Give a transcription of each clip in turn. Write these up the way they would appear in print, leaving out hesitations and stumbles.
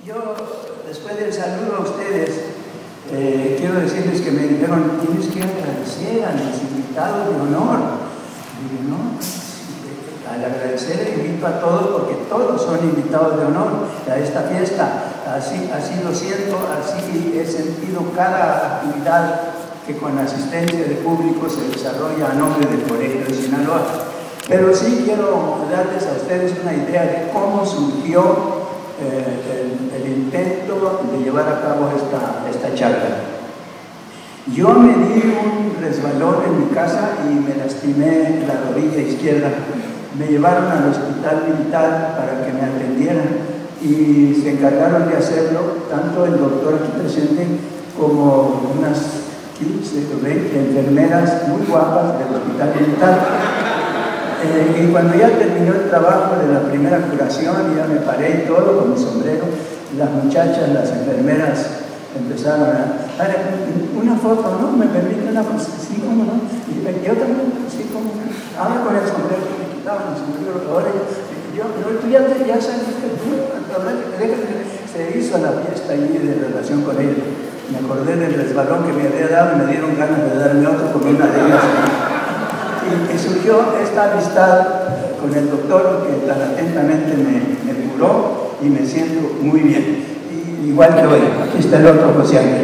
Yo, después del saludo a ustedes, quiero decirles que me dijeron, tienes que agradecer a los invitados de honor. Y digo, no, al agradecer invito a todos porque todos son invitados de honor a esta fiesta. Así lo siento, así he sentido cada actividad que con asistencia de público se desarrolla a nombre del Colegio de Sinaloa. Pero sí quiero darles a ustedes una idea de cómo surgió el intento de llevar a cabo esta charla. Yo me di un resbalón en mi casa y me lastimé la rodilla izquierda. Me llevaron al hospital militar para que me atendieran y se encargaron de hacerlo tanto el doctor aquí presente como unas 15 o 20 enfermeras muy guapas del hospital militar. Y cuando ya terminó el trabajo de la primera curación, ya me paré y todo con mi sombrero, las muchachas, las enfermeras empezaron a una foto, ¿no? ¿Me permite una foto? Sí, ¿cómo no? Y yo también, sí, ¿cómo no? Ahora con el sombrero, me quitaban el sombrero, ahora tú ya saliste tú, se hizo la fiesta allí de relación con ella. Me acordé del resbalón que me había dado y me dieron ganas de darme otro con una de ellas. Y surgió esta amistad con el doctor que tan atentamente me curó y me siento muy bien. Y igual que hoy, aquí está el otro José Ángel.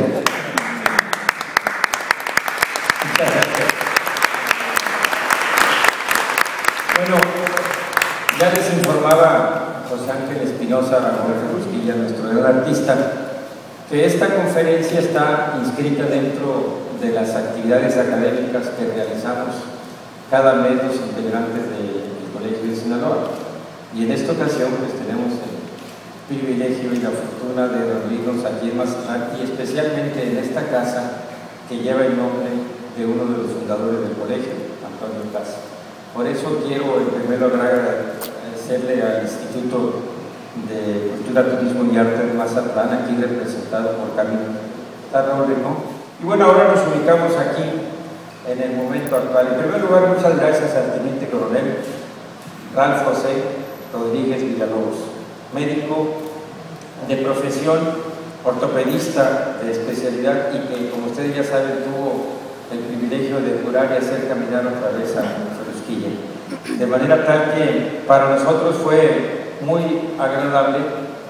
Muchas gracias. Bueno, ya les informaba José Ángel Espinosa Ramón Rusquilla, nuestro gran artista, que esta conferencia está inscrita dentro de las actividades académicas que realizamos cada mes los integrantes del Colegio de Sinaloa. Y en esta ocasión pues tenemos el privilegio y la fortuna de reunirnos aquí en Mazatlán y especialmente en esta casa que lleva el nombre de uno de los fundadores del colegio, Antonio Casa. Por eso quiero en primer lugar agradecerle al Instituto de Cultura, Turismo y Arte de Mazatlán, aquí representado por Camilo Tarraole, ¿no? Y bueno, ahora nos ubicamos aquí en el momento actual. En primer lugar, muchas gracias al Teniente Coronel Ralph José Rodríguez Villalobos, médico de profesión, ortopedista de especialidad y que, como ustedes ya saben, tuvo el privilegio de curar y hacer caminar otra vez a Rusquilla. De manera tal que para nosotros fue muy agradable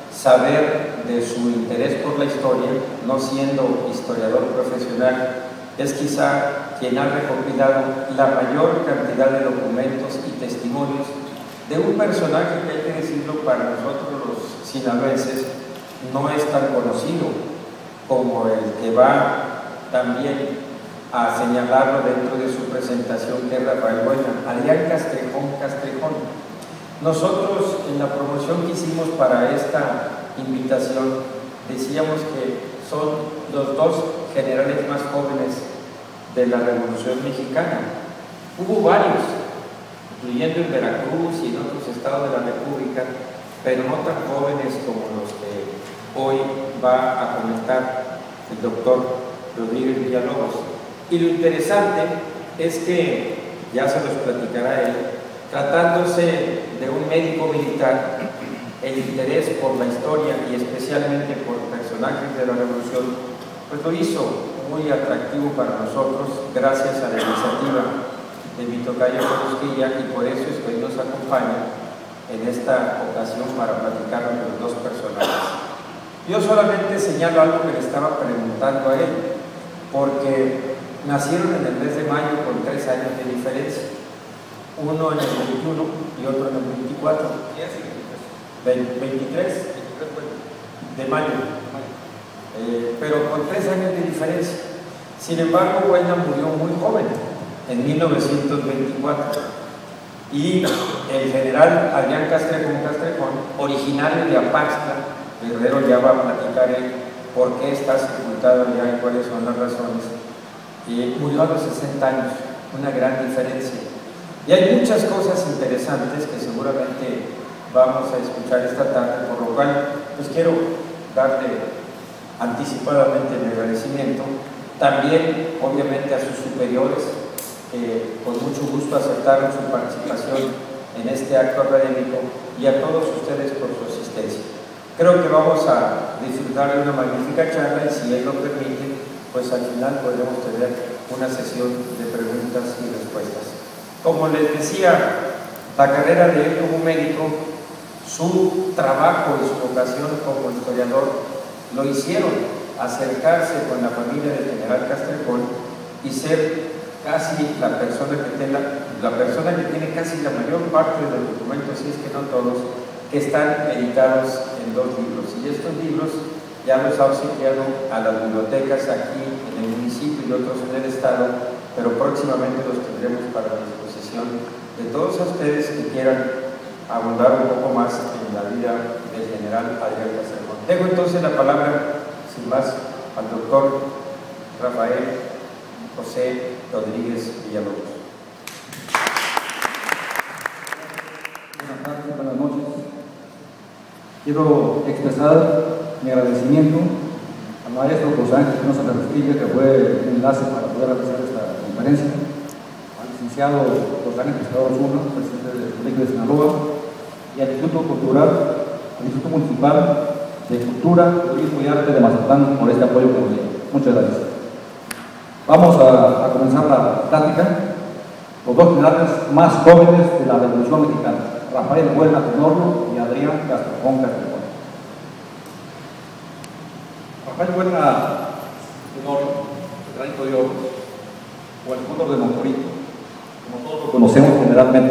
saber de su interés por la historia, no siendo historiador profesional, es quizá quien ha recopilado la mayor cantidad de documentos y testimonios de un personaje que, hay que decirlo, para nosotros los sinaloenses no es tan conocido como el que va también a señalarlo dentro de su presentación, que es Rafael Buena, Adrián Castrejón. Nosotros en la promoción que hicimos para esta invitación decíamos que son los dos generales más jóvenes de la Revolución Mexicana. Hubo varios, incluyendo en Veracruz y en otros estados de la República, pero no tan jóvenes como los que hoy va a comentar el doctor Rodríguez Villalobos. Y lo interesante es que, ya se los platicará él, tratándose de un médico militar, el interés por la historia y especialmente por personajes de la Revolución, pues lo hizo muy atractivo para nosotros, gracias a la iniciativa de mi tocayo Rusquilla, y por eso es que hoy nos acompaña en esta ocasión para platicar de los dos personajes. Yo solamente señalo algo que le estaba preguntando a él, porque nacieron en el mes de mayo con 3 años de diferencia, uno en el 21 y otro en el 24. 23 de mayo. Pero con 3 años de diferencia. Sin embargo, Buena murió muy joven, en 1924, y el general Adrián Castrejón, originario de Apaxtla, Guerrero, ya va a platicar él por qué está sepultado allá y cuáles son las razones, murió a los 60 años, una gran diferencia. Y hay muchas cosas interesantes que seguramente vamos a escuchar esta tarde, por lo cual pues quiero darle anticipadamente mi agradecimiento, también obviamente a sus superiores que con mucho gusto aceptaron su participación en este acto académico, y a todos ustedes por su asistencia. Creo que vamos a disfrutar de una magnífica charla y si él lo permite, pues al final podremos tener una sesión de preguntas y respuestas. Como les decía, la carrera de él como médico, su trabajo y su vocación como historiador lo hicieron acercarse con la familia del general Castrejón y ser casi la persona que tiene casi la mayor parte de los documentos, si es que no todos, que están editados en 2 libros. Y estos libros ya los ha obsequiado a las bibliotecas aquí en el municipio y otros en el estado, pero próximamente los tendremos para la disposición de todos ustedes que quieran abundar un poco más en la vida del general Adrián Castrejón. Dejo entonces la palabra, sin más, al doctor Rafael José Rodríguez Villalobos. Buenas tardes, buenas noches. Quiero expresar mi agradecimiento al maestro José Ángel Espinosa Carrasquilla, que fue el enlace para poder realizar esta conferencia, al licenciado José Ángel Pescador Osuna, presidente del Colegio de Sinaloa, y al Instituto Cultural, al Instituto Municipal de Cultura, Turismo y Arte de Mazatlán por este apoyo que nos dio. Muchas gracias. Vamos a comenzar la plática. Los 2 generales más jóvenes de la Revolución Mexicana, Rafael Buelna Tenorio y Adrián Castrejón Castrejón. Rafael Buelna Tenorio, el granito de oro, o el cóndor de Moncorito, como todos lo conocemos generalmente,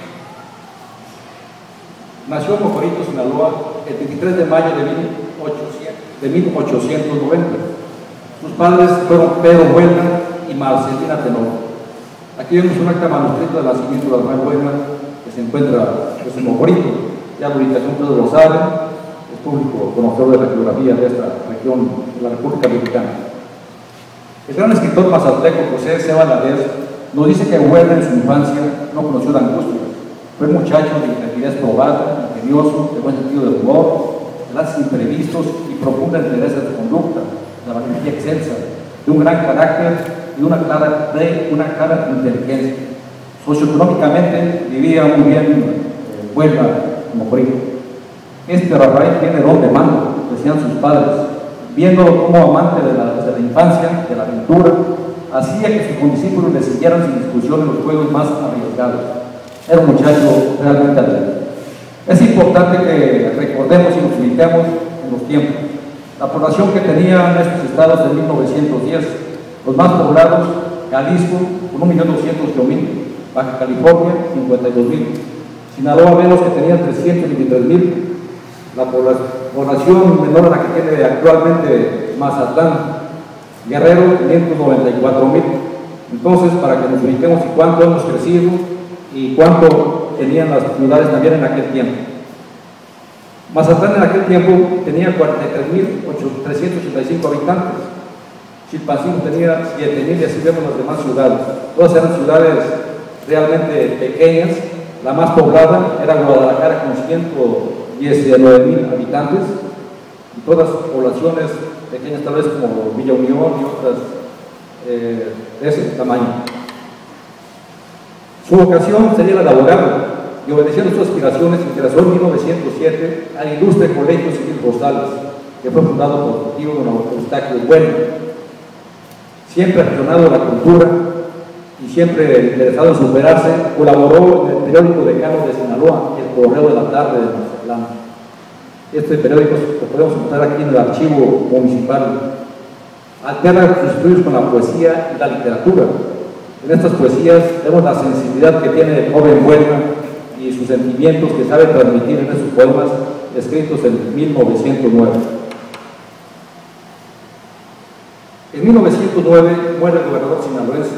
nació en Moncorito, Sinaloa, el 23 de mayo de 1890. Sus padres fueron Pedro Buelna y Marcelina Tenorio. Aquí vemos un acta manuscrito del nacimiento de Rafael Buelna, que se encuentra en Moncorito. Ya la ubicación todos lo saben, es público conocedor de la geografía de esta región de la República Mexicana. El gran escritor mazatleco José C. Valadez nos dice que Buelna en su infancia no conoció la angustia. Fue muchacho de integridad probada, ingenioso, de buen sentido del humor, de lances imprevistos y profunda entereza de conducta, de valentía excelsa, de un gran carácter y una clara inteligencia. Socioeconómicamente vivía muy bien Buelna como primo. Este Rafael tiene don de mando, decían sus padres, viéndolo como amante desde la infancia, de la aventura, hacía que sus condiscípulos le siguieran sin discusión en los juegos más arriesgados. Era un muchacho realmente atento. Es importante que recordemos y nos ubiquemos en los tiempos. La población que tenían estos estados en 1910, los más poblados, Jalisco, con 1.208.000, Baja California, 52.000, Sinaloa menos, que tenía 323.000, la población menor a la que tiene actualmente Mazatlán, Guerrero, 594.000. Entonces, para que nos ubiquemos y cuánto hemos crecido y cuánto tenían las ciudades también en aquel tiempo. Mazatlán en aquel tiempo tenía 43.385 habitantes. Chilpancingo tenía 7.000 y así vemos las demás ciudades. Todas eran ciudades realmente pequeñas. La más poblada era Guadalajara con 119.000 habitantes y todas poblaciones pequeñas, tal vez como Villa Unión y otras de ese tamaño. Su vocación sería la laboral y obedeciendo sus aspiraciones ingresó en 1907 al ilustre Colegio Civil Rosales, que fue fundado por su tío don Eustaquio Buelna. Siempre aficionado a la cultura y siempre interesado en superarse, colaboró en el periódico decano de Sinaloa, El Correo de la Tarde de Mazatlán. Este periódico lo podemos encontrar aquí en el archivo municipal. Alterna sus estudios con la poesía y la literatura. En estas poesías vemos la sensibilidad que tiene el joven Buelna y sus sentimientos que sabe transmitir en sus poemas escritos en 1909. En 1909 muere el gobernador sinaloense,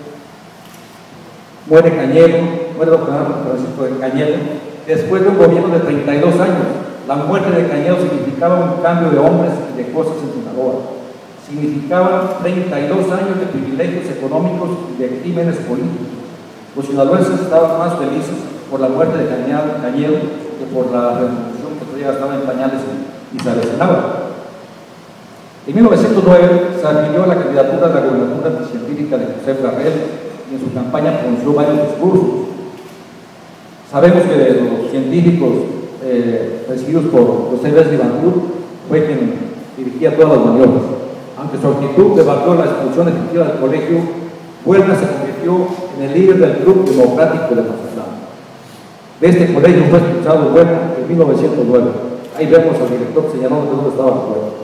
muere Cañedo, muere don Francisco de Cañedo, después de un gobierno de 32 años. La muerte de Cañedo significaba un cambio de hombres y de cosas en Sinaloa. Significaba 32 años de privilegios económicos y de crímenes políticos. Los sinaloenses estaban más felices por la muerte de Cañedo que por la revolución que todavía estaba en pañales y se avecinaba. En 1909 se afilió a la candidatura de la gobernatura científica de José Farrell y en su campaña pronunció varios discursos. Sabemos que los científicos presididos por José Wesley Bantur, fue quien dirigía todas las maniobras. Aunque su actitud debatió la expulsión efectiva del colegio, Buelna se convirtió en el líder del Club Democrático de Mazatlán. De este colegio fue expulsado Buelna en 1909. Ahí vemos al director señalando de dónde estaba Buelna.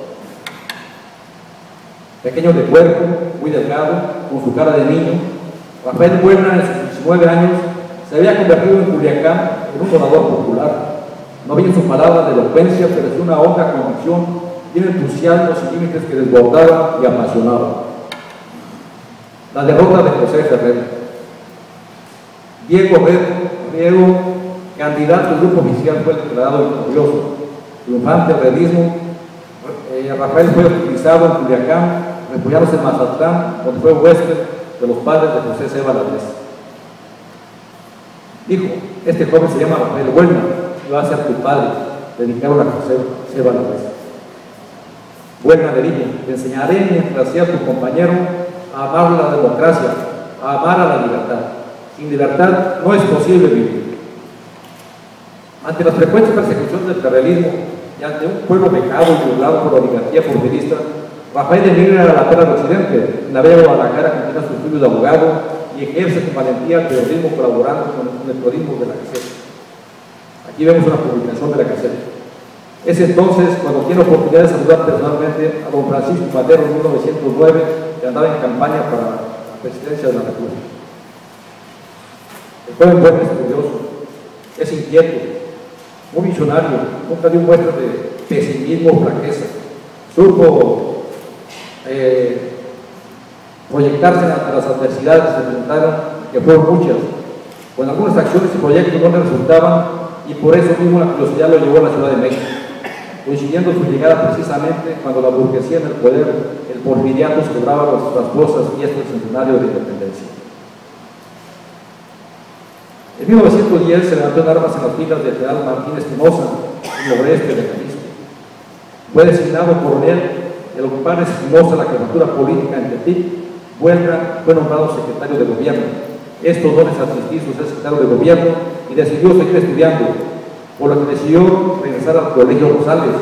Pequeño de cuerpo, muy delgado, con su cara de niño, Rafael Buelna en sus 19 años se había convertido en Culiacán en un orador popular. No había en su palabra de elocuencia, pero sí una honda convicción y un entusiasmo sin límites que desbordaba y apasionaba. La derrota de José Ferrer. Diego Riego, candidato del grupo oficial, fue declarado victorioso. Triunfante herrerismo. Rafael fue utilizado en Culiacán, refugiándose en Mazatlán, donde fue huésped de los padres de José C. Valadez. Dijo: este joven se llama Rafael Buelna y va a ser tu padre, dedicaron a José C. Valadez. Buelna le dijo: te enseñaré mientras sea tu compañero a amar la democracia, a amar a la libertad. Sin libertad no es posible vivir. Ante las frecuentes persecuciones del carrelismo y ante un pueblo becado y violado por la oligarquía porfirista, Rafael emigra a la tierra del occidente. En la bella Guadalajara continúa sus estudios de abogado y ejerce con valentía el periodismo, colaborando con el periodismo de la Gaceta. Aquí vemos una publicación de la Gaceta. Es entonces cuando tiene oportunidad de saludar personalmente a don Francisco Madero en 1909, que andaba en campaña para la presidencia de la República. El joven Buelna es curioso, es inquieto, muy visionario, nunca dio muestras de pesimismo o flaqueza. Supo proyectarse ante las adversidades que se presentaron, que fueron muchas. Con algunas acciones y proyectos no le resultaban, y por eso mismo la curiosidad lo llevó a la Ciudad de México, coincidiendo su llegada precisamente cuando la burguesía en el poder, el porfiriato, celebraba las trasposas fiestas del centenario de la independencia. En 1910 se levantó en armas en las filas del general Martín Espinosa, en el oeste de Jalisco. Fue designado coronel y al ocupar Espinosa la jefatura política en Tepic, Buelna fue nombrado secretario de gobierno. Esto no les asistió ser secretario de gobierno y decidió seguir estudiando, por lo que decidió regresar al Colegio Rosales.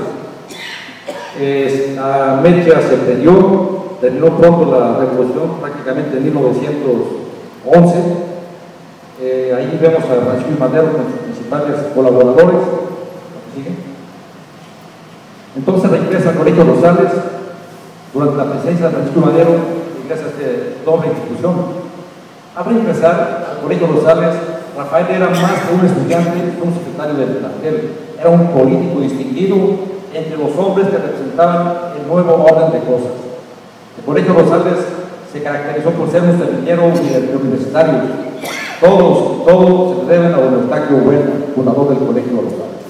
La mecha se perdió, terminó pronto la revolución, prácticamente en 1911. Ahí vemos a Francisco Madero con sus principales colaboradores. ¿Sigue? Entonces regresa al Colegio Rosales durante la presidencia de Francisco Madero, ingresa a esta doble institución. Al ingresar al Colegio Rosales, Rafael era más que un estudiante, un secretario del plantel, era un político distinguido entre los hombres que representaban el nuevo orden de cosas. El Colegio Rosales se caracterizó por ser un semillero universitario. Todos se deben a don Eustaquio Buelna, fundador del Colegio Rosales.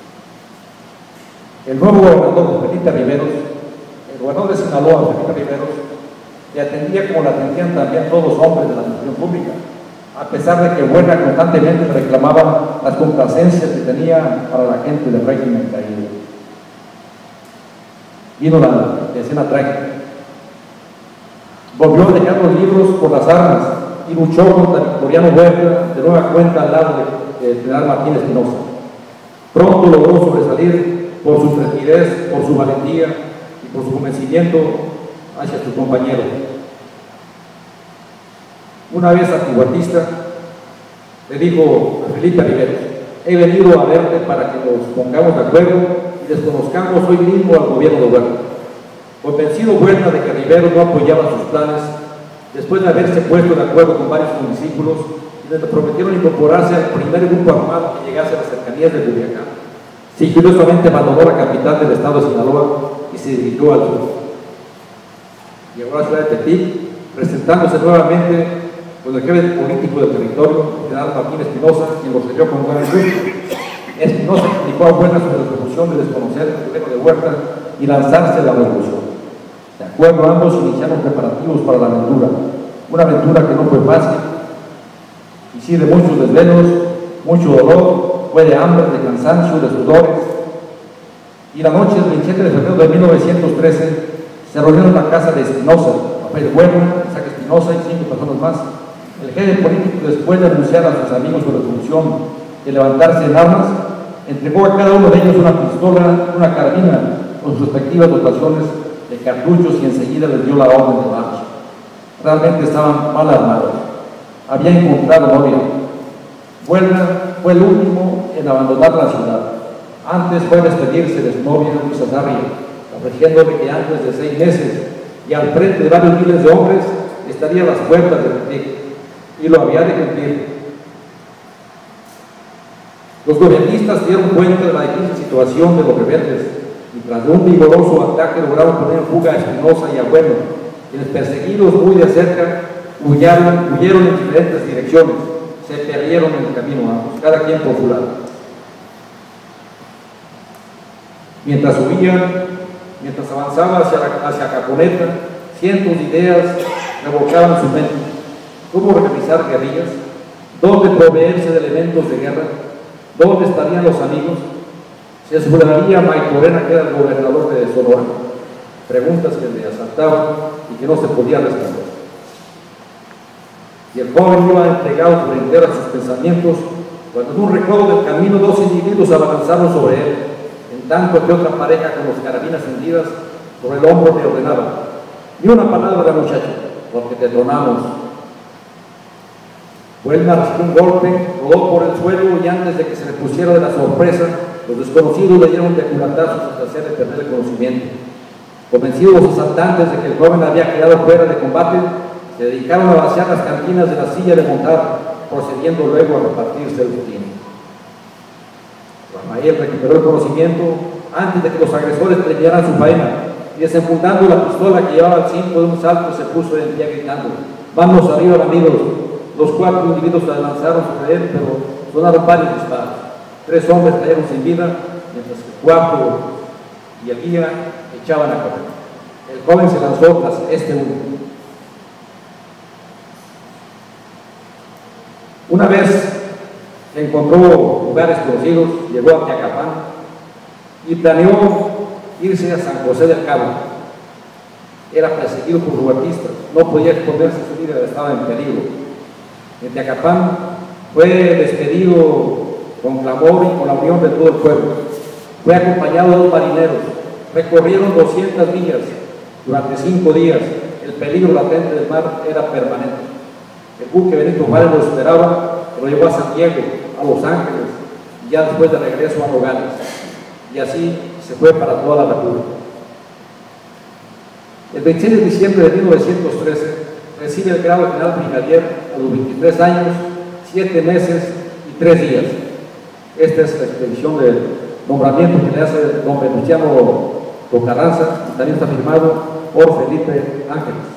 El nuevo gobernador Felipe Riveros, el gobernador de Sinaloa, Felipe Riveros, le atendía como le atendían también todos los hombres de la administración pública, a pesar de que Buelna constantemente reclamaba las complacencias que tenía para la gente del régimen caído. Vino la escena trágica. Volvió a dejar los libros por las armas y luchó contra Victoriano Huerta de nueva cuenta al lado del general Martín Espinosa. Pronto logró sobresalir por su tranquilidad, por su valentía y por su convencimiento hacia sus compañeros. Una vez antihuertista le dijo a Felipe Riveros: he venido a verte para que nos pongamos de acuerdo y desconozcamos hoy mismo al gobierno de Huerta. Convencido Huerta de que Riveros no apoyaba sus planes, después de haberse puesto de acuerdo con varios discípulos, les prometieron incorporarse al primer grupo armado que llegase a las cercanías de Culiacán. Sigilosamente abandonó la capital del estado de Sinaloa y se dirigió al sur. Llegó a la ciudad de Tepic, presentándose nuevamente con el jefe político del territorio, el general Martín Espinosa, quien lo recibió con gran gusto. Espinosa explicó a Buelna sobre la solución de desconocer el problema de Huerta y lanzarse a la revolución. De acuerdo, ambos iniciaron preparativos para la aventura, una aventura que no fue fácil, y sí de muchos desvelos, mucho dolor, fue de hambre, de cansancio, de sudores. Y la noche del 27 de febrero de 1913 se reunieron en la casa de Espinosa, Rafael Buelna, Isaac Espinosa y 5 personas más. El jefe político, después de anunciar a sus amigos su resolución de levantarse en armas, Entregó a cada uno de ellos una pistola, una carabina, con sus respectivas dotaciones de cartuchos y enseguida les dio la orden de marcha. Realmente estaban mal armados. Había encontrado novia. Buelna fue el último en abandonar la ciudad. Antes fue a despedirse de su novia, Luisa Sarria, ofreciéndole que antes de 6 meses y al frente de varios miles de hombres estaría a las puertas del Tepic, y lo había de cumplir. Los gobiernistas dieron cuenta de la difícil situación de los rebeldes y tras un vigoroso ataque lograron poner en fuga a Espinosa y a Bueno, quienes perseguidos muy de cerca huyeron en diferentes direcciones, se perdieron en el camino, ambos, cada quien por su lado. Mientras huían, mientras avanzaba hacia Caponeta, cientos de ideas revolcaban su mente. ¿Cómo organizar guerrillas? ¿Dónde proveerse de elementos de guerra? ¿Dónde estarían los amigos? ¿Se aseguraría Maytorena que era el gobernador de Sonora? Preguntas que le asaltaban y que no se podían responder. Y el joven iba entregado por entero a sus pensamientos, cuando en un recodo del camino 2 individuos avanzaron sobre él, en tanto que otra pareja con las carabinas hendidas sobre el hombro le ordenaba: ni una palabra, muchacho, porque te tronamos. Buelna recibió un golpe, rodó por el suelo y antes de que se le pusiera de la sorpresa, los desconocidos le dieron de culatazos hasta hacerle perder el conocimiento. Convencidos los asaltantes de que el joven había quedado fuera de combate, se dedicaron a vaciar las cantinas de la silla de montar, procediendo luego a repartirse el botín. Rafael recuperó el conocimiento antes de que los agresores terminaran su faena y desenfundando la pistola que llevaba al cinto de un salto se puso en pie gritando: vamos arriba, amigos. Los 4 individuos se lanzaron sobre él, pero sonaron varios disparos. 3 hombres cayeron sin vida, mientras que el 4 y el guía echaban a correr. El joven se lanzó tras este último. Una vez que encontró lugares conocidos, llegó a Teacapán y planeó irse a San José del Cabo. Era perseguido por huertistas, no podía exponerse a su vida, estaba en peligro. En Teacapán fue despedido con clamor y con la unión de todo el pueblo. Fue acompañado de 2 marineros, recorrieron 200 millas durante 5 días. El peligro latente del mar era permanente. El buque Benito Juárez lo esperaba, lo llevó a San Diego, a Los Ángeles, y ya después de regreso a Nogales. Y así se fue para toda la República. El 26 de diciembre de 1913 recibe el grado de general brigadier a los 23 años, 7 meses y 3 días. Esta es la expedición del nombramiento que le hace el don Venustiano Carranza, y también está firmado por Felipe Ángeles.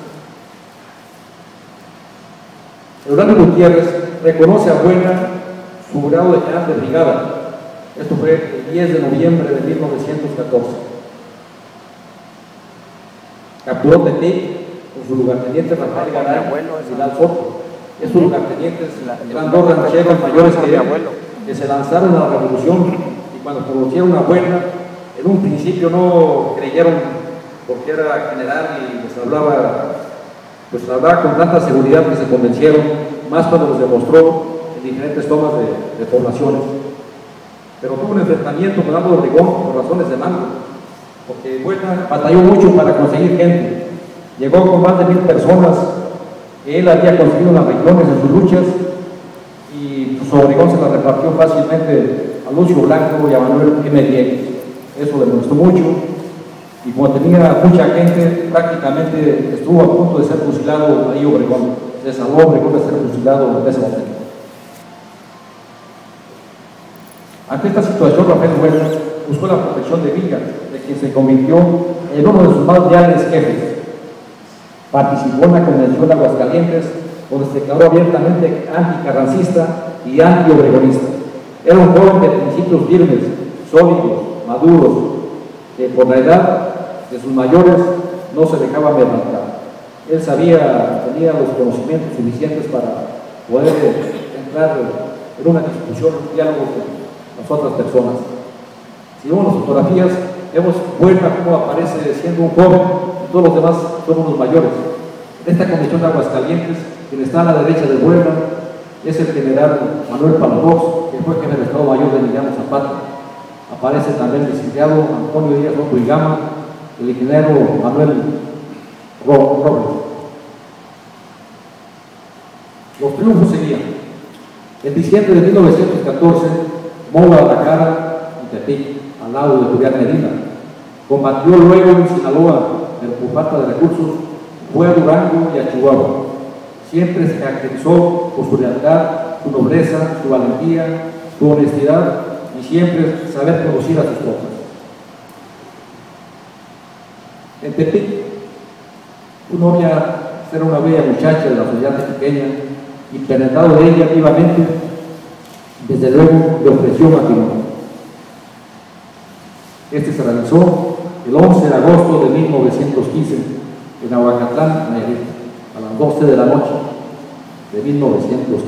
Eulalio Gutiérrez reconoce a Buelna su grado de general de brigada. Esto fue el 10 de noviembre de 1914. Capturó Tepic con su lugarteniente Rafael Garay y Vidal Soto. Esos lugartenientes eran 2 rancheros mayores que se lanzaron a la revolución, y cuando conocieron a Buelna, en un principio no creyeron porque era general y les hablaba con tanta seguridad que se convencieron, más cuando los demostró en diferentes tomas de poblaciones. Pero tuvo un enfrentamiento con Álvaro Obregón por razones de mando, porque Buelna batalló mucho para conseguir gente. Llegó con más de 1000 personas que él había conseguido en las regiones en sus luchas, y pues, Obregón se las repartió fácilmente a Lucio Blanco y a Manuel M. Diegues. Eso le molestó mucho, y como tenía mucha gente, prácticamente estuvo a punto de ser fusilado ahí Obregón. Se salvó Obregón de ser fusilado en ese momento. Ante esta situación, Rafael Buelna buscó la protección de Villa, de quien se convirtió en uno de sus más leales jefes. Participó en la Convención de Aguascalientes, donde se declaró abiertamente anticarrancista y anti-obregonista. Era un joven de principios firmes, sólidos, maduros, que por la edad de sus mayores no se dejaba amedrentar. Él tenía los conocimientos suficientes para poder entrar en una discusión, un diálogo con las otras personas. Si vemos las fotografías, vemos Buelna cómo aparece siendo un joven, y todos los demás son unos mayores. En esta Convención de Aguascalientes, quien está a la derecha de Buelna es el general Manuel Palafox, que fue jefe del Estado Mayor de Emiliano Zapata. Aparece también el licenciado Antonio Díaz Otto y Gama, el ingeniero Manuel Robles. Los triunfos seguían. En diciembre de 1914, Guadalajara y Tepic, al lado de Julián Medina. Combatió luego en Sinaloa, en falta de recursos, fue a Durango y a Chihuahua. Siempre se caracterizó por su lealtad, su nobleza, su valentía, su honestidad y siempre saber conducir a sus tropas. En Tepic, su novia era una bella muchacha de la sociedad pequeña, y penetrado de ella vivamente, desde luego le ofreció matrimonio. Este se realizó el 11 de agosto de 1915 en Aguacatlán, Nayarit, a las 12 de la noche de 1915.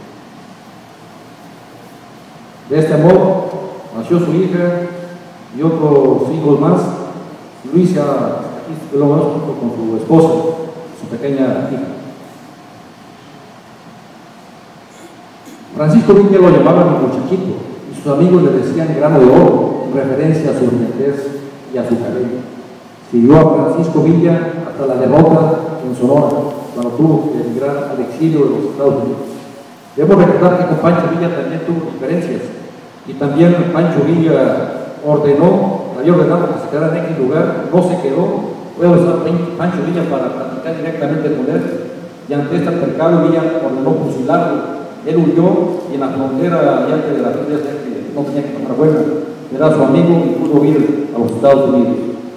De este modo nació su hija y otros hijos más. Luisa, aquí lo vemos junto con su esposa, su pequeña hija. Francisco Villa lo llamaban el muchachito y sus amigos le decían grano de oro, en referencia a su brillantez y a su cabello. Siguió a Francisco Villa hasta la derrota en Sonora, cuando tuvo que emigrar al exilio de los Estados Unidos. Debemos recordar que con Pancho Villa también tuvo diferencias, y también Pancho Villa había ordenado que se quedara en X lugar, no se quedó. Luego estaba Pancho Villa para platicar directamente con él, y ante este altercado Villa ordenó fusilarlo. Él huyó y en la frontera ya que de la frontera que no tenía que tomar vuelo, era su amigo y pudo ir a los Estados Unidos.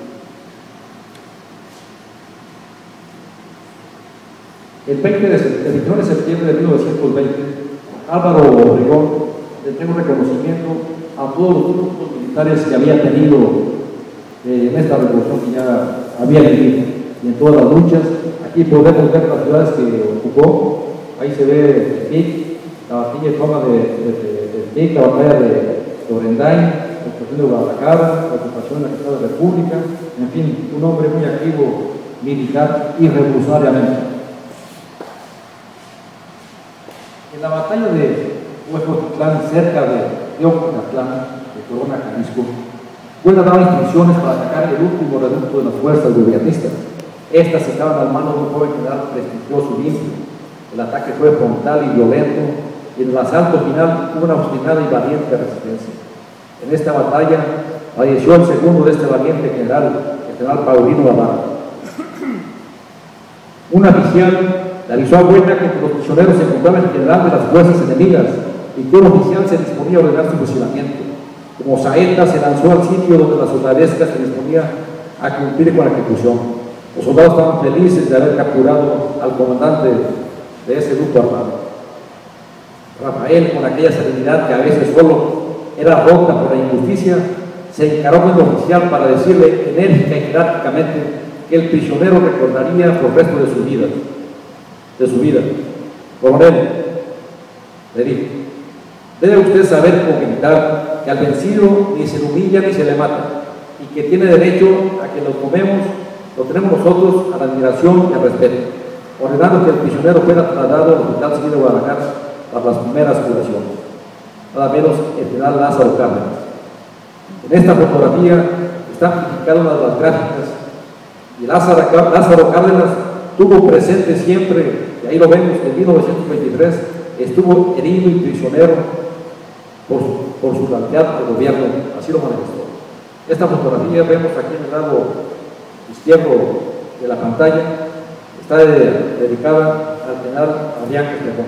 El 29 de septiembre de 1920, Álvaro Obregón le entregó un reconocimiento a todos los grupos militares que había tenido en esta revolución que ya había vivido y en todas las luchas. Aquí podemos ver las ciudades que ocupó. Ahí se ve Tepic, la batalla de toma de Tepic, la batalla de Orendain, la ocupación de Guadalajara, la ocupación de la Ciudad de la República, en fin, un hombre muy activo militar y revolucionariamente. En la batalla de Huejotitlán, cerca de Ocotlán, de Corona, Jalisco, Buena daba instrucciones para atacar el último reducto de las fuerzas gubernatistas. Estas estaban al mano de un joven general prestigioso y limpio. El ataque fue frontal y violento, y en el asalto final hubo una obstinada y valiente resistencia. En esta batalla falleció el segundo de este valiente general, el general Paulino Navarro. Un oficial le avisó a Buena que los prisioneros se encontraban en general de las fuerzas enemigas y que un oficial se disponía a ordenar su fusilamiento. Como saeta se lanzó al sitio donde la soldadesca se disponía a cumplir con la ejecución. Los soldados estaban felices de haber capturado al comandante de ese grupo armado. Rafael, con aquella serenidad que a veces solo era rota por la injusticia, se encaró con el oficial para decirle enérgica y jerárquicamente que el prisionero recordaría por el resto de su vida. Coronel, le dijo, debe usted saber como militar que al vencido ni se le humilla ni se le mata, y que tiene derecho a que lo tenemos nosotros a la admiración y al respeto, ordenando que el prisionero fuera trasladado al Hospital Civil de Guadalajara para las primeras curaciones. Nada menos el general Lázaro Cárdenas. En esta fotografía está amplificada una de las gráficas, y Lázaro Cárdenas tuvo presente siempre, y ahí lo vemos, en 1923 estuvo herido y prisionero por su lealtad al gobierno, así lo manifestó. Esta fotografía vemos aquí en el lado izquierdo de la pantalla, está dedicada al general Adrián Castrejón.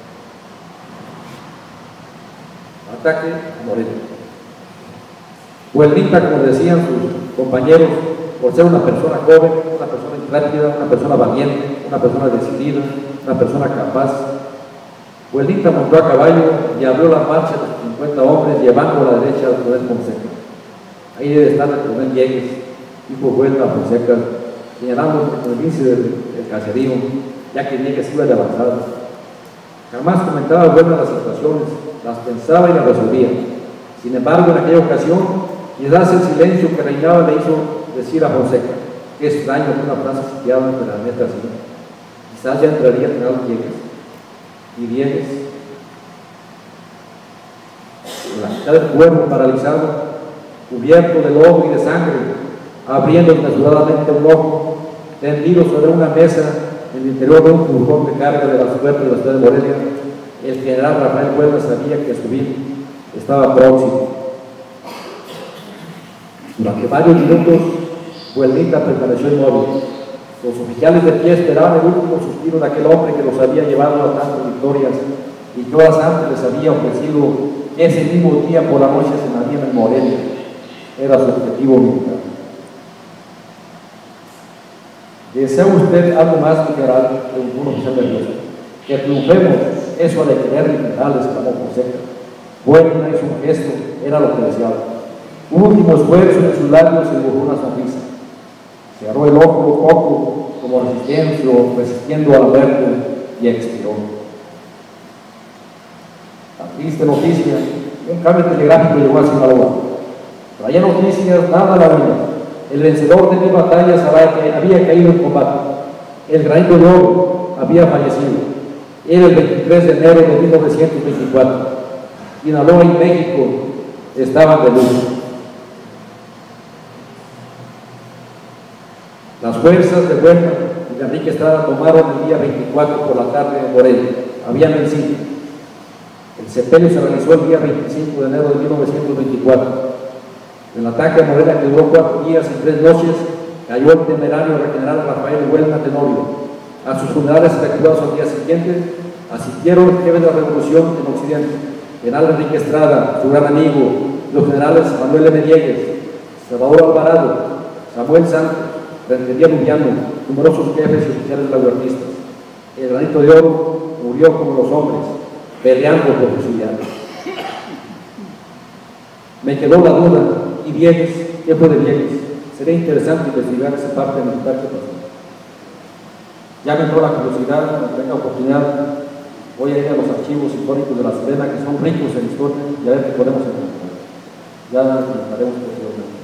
Ataque a Morelos. Huelnita, como decían sus compañeros, por ser una persona joven, una persona intrépida, una persona valiente, una persona decidida, una persona capaz. Huelnita montó a caballo y abrió la marcha de 50 hombres llevando a la derecha al coronel Fonseca. Ahí debe estar el coronel Yegues, hijo Huelna Fonseca, señalando con el índice del caserío, ya que Yegues iba de avanzada. Jamás comentaba Huelna las situaciones, las pensaba y las resolvía. Sin embargo, en aquella ocasión, quizás el silencio que reinaba le hizo decir a Fonseca, que es extraño que una frase sitiada entre la neta así. Quizás ya entraría el general Yegues. Y Yegues, en la mitad del cuerpo paralizado, cubierto de lodo y de sangre, abriendo desmesuradamente un ojo, tendido sobre una mesa en el interior de un furgón de carga de la suerte de la ciudad de Morelia. El general Rafael Buelna sabía que su fin estaba próximo. Durante varios minutos, Buelnita permaneció inmóvil. Los oficiales de pie esperaban el último suspiro de aquel hombre que los había llevado a tantas victorias y que horas antes les había ofrecido ese mismo día por la noche cenarían en Morelia. Era su objetivo militar. ¿Desea usted algo más, general? Preguntó un oficial nervioso. Que triunfemos, eso de querer liberal, exclamó Fonseca. Buelna hizo un gesto, era lo que deseaba. Un último esfuerzo en sus labios y dibujó una sonrisa. Cerró el ojo poco, como resistiendo al muerte, y expiró. La triste noticia, un cambio telegráfico llegó a Sinaloa. Traía noticias, nada a la vida. El vencedor de 1000 batallas había caído en combate. El granito de oro había fallecido. Era el 23 de enero de 1924. Sinaloa y México estaban de luto. Las fuerzas de Buelna y de Enrique Estrada tomaron el día 24 por la tarde en Morelia. Habían vencido. El sepelio se realizó el día 25 de enero de 1924. El ataque a Morelia, que duró 4 días y 3 noches, cayó el temerario general Rafael Buelna Tenorio. A sus funerales efectuados al día siguiente, asistieron el jefe de la revolución en Occidente, general Enrique Estrada, su gran amigo, los generales Manuel M. Diegues, Salvador Alvarado, Samuel Santos, Rentería Lubiano, numerosos jefes y oficiales laguartistas. El granito de oro murió como los hombres, peleando por su ideal. Me quedó la duda, ¿y Diegues? ¿Qué fue de Diegues? Sería interesante investigar esa parte militar que pasó. Ya me entró la curiosidad, cuando tenga oportunidad, voy a ir a los archivos históricos de La Serena, que son ricos en historia, y a ver qué podemos encontrar. Ya comentaremos posteriormente.